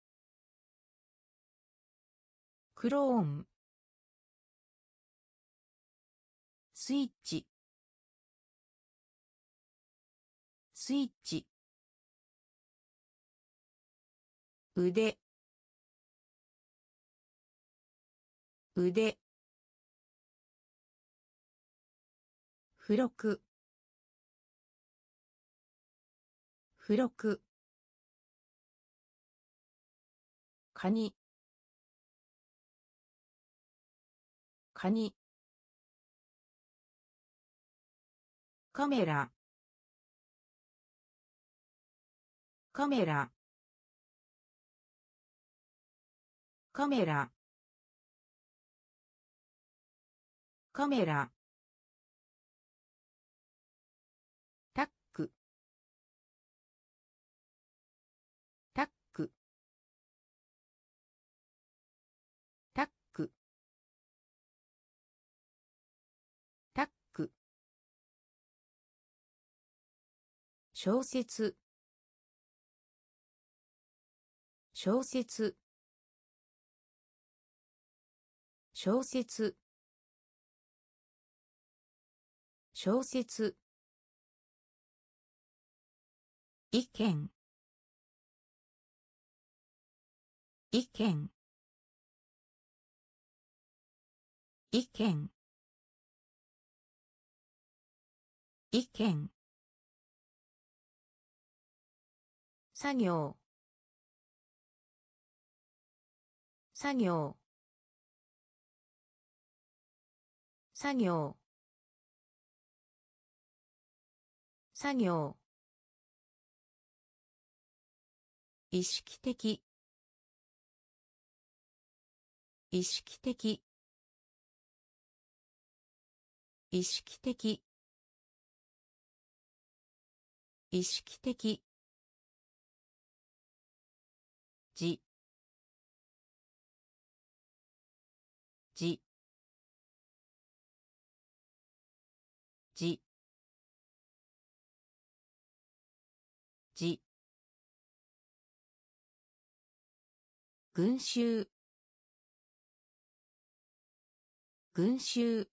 クローンスイッチスイッチ腕腕付録付録カニカニカメラカメラカメラカメラタックタックタックタック小説小説小説小説意見意見意見意見作業作業作業作業意識的意識的意識的意識的じじじじ群衆群衆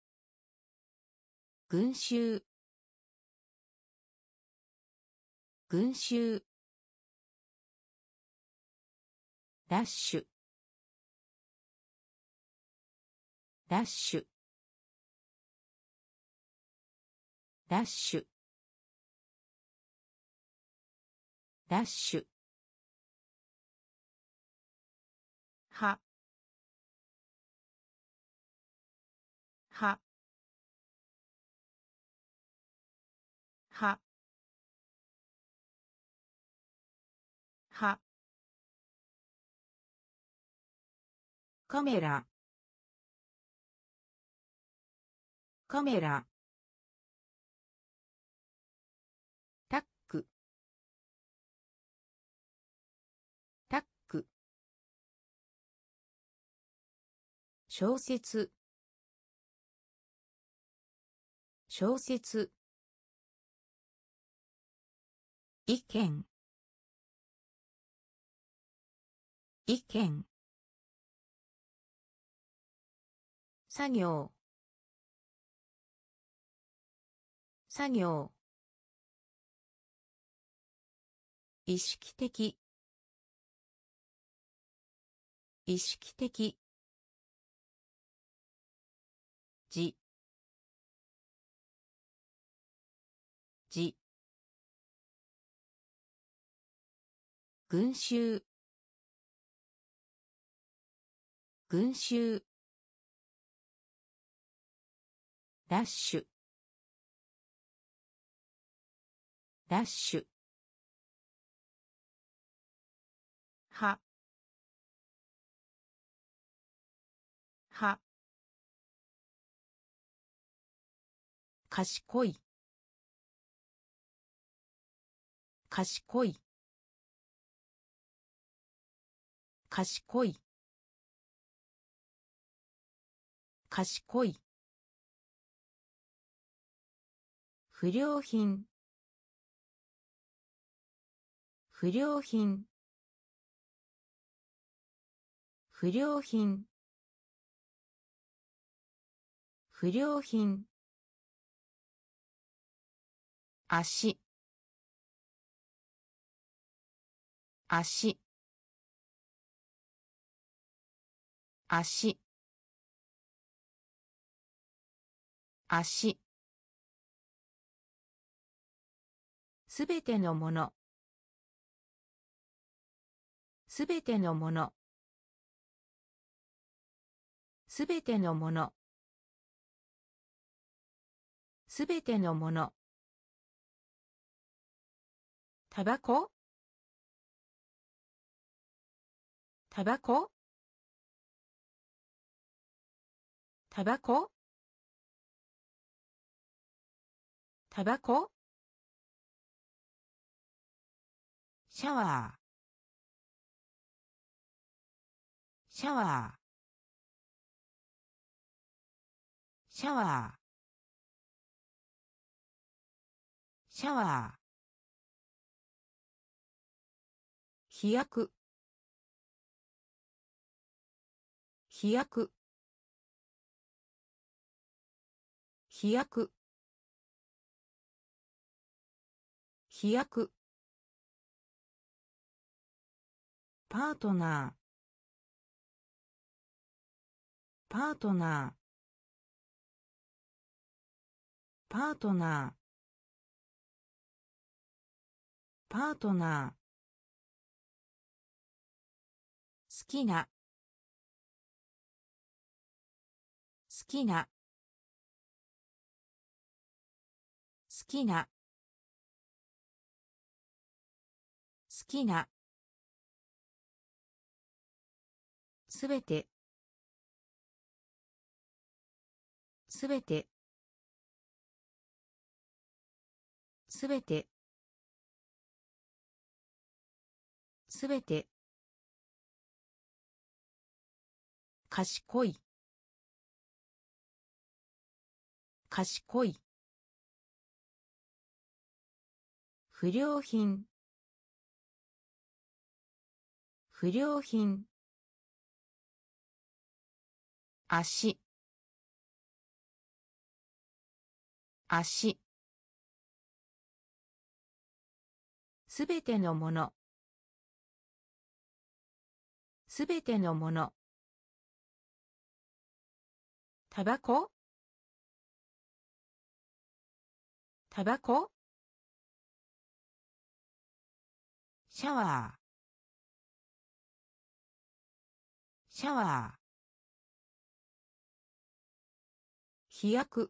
群衆群衆ラッシュラッシュラッシュラッシュははははカメラカメラタックタック小説小説意見意見作業作業意識的意識的じじ群衆群衆ラッシュラッシュはは賢い賢い賢い賢い不良品不良品不良品不良品足足足足すべてのものすべてのものすべてのものすべてのものタバコタバコタバコタバコシャワーシャワーシャワーシャワー飛躍飛躍飛躍飛躍パートナーパートナーパートナーパートナー好きな好きな好きな好きなすべてすべてすべてすべて賢い賢い不良品不良品足足すべてのもの。すべてのもの。タバコ。タバコ。シャワー。シャワー。飛躍。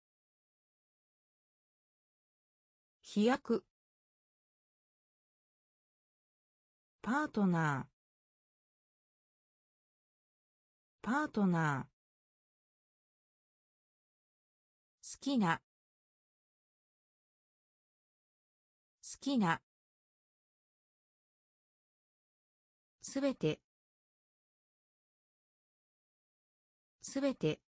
飛躍。パートナー。パートナー。好きな。好きな。すべて。すべて。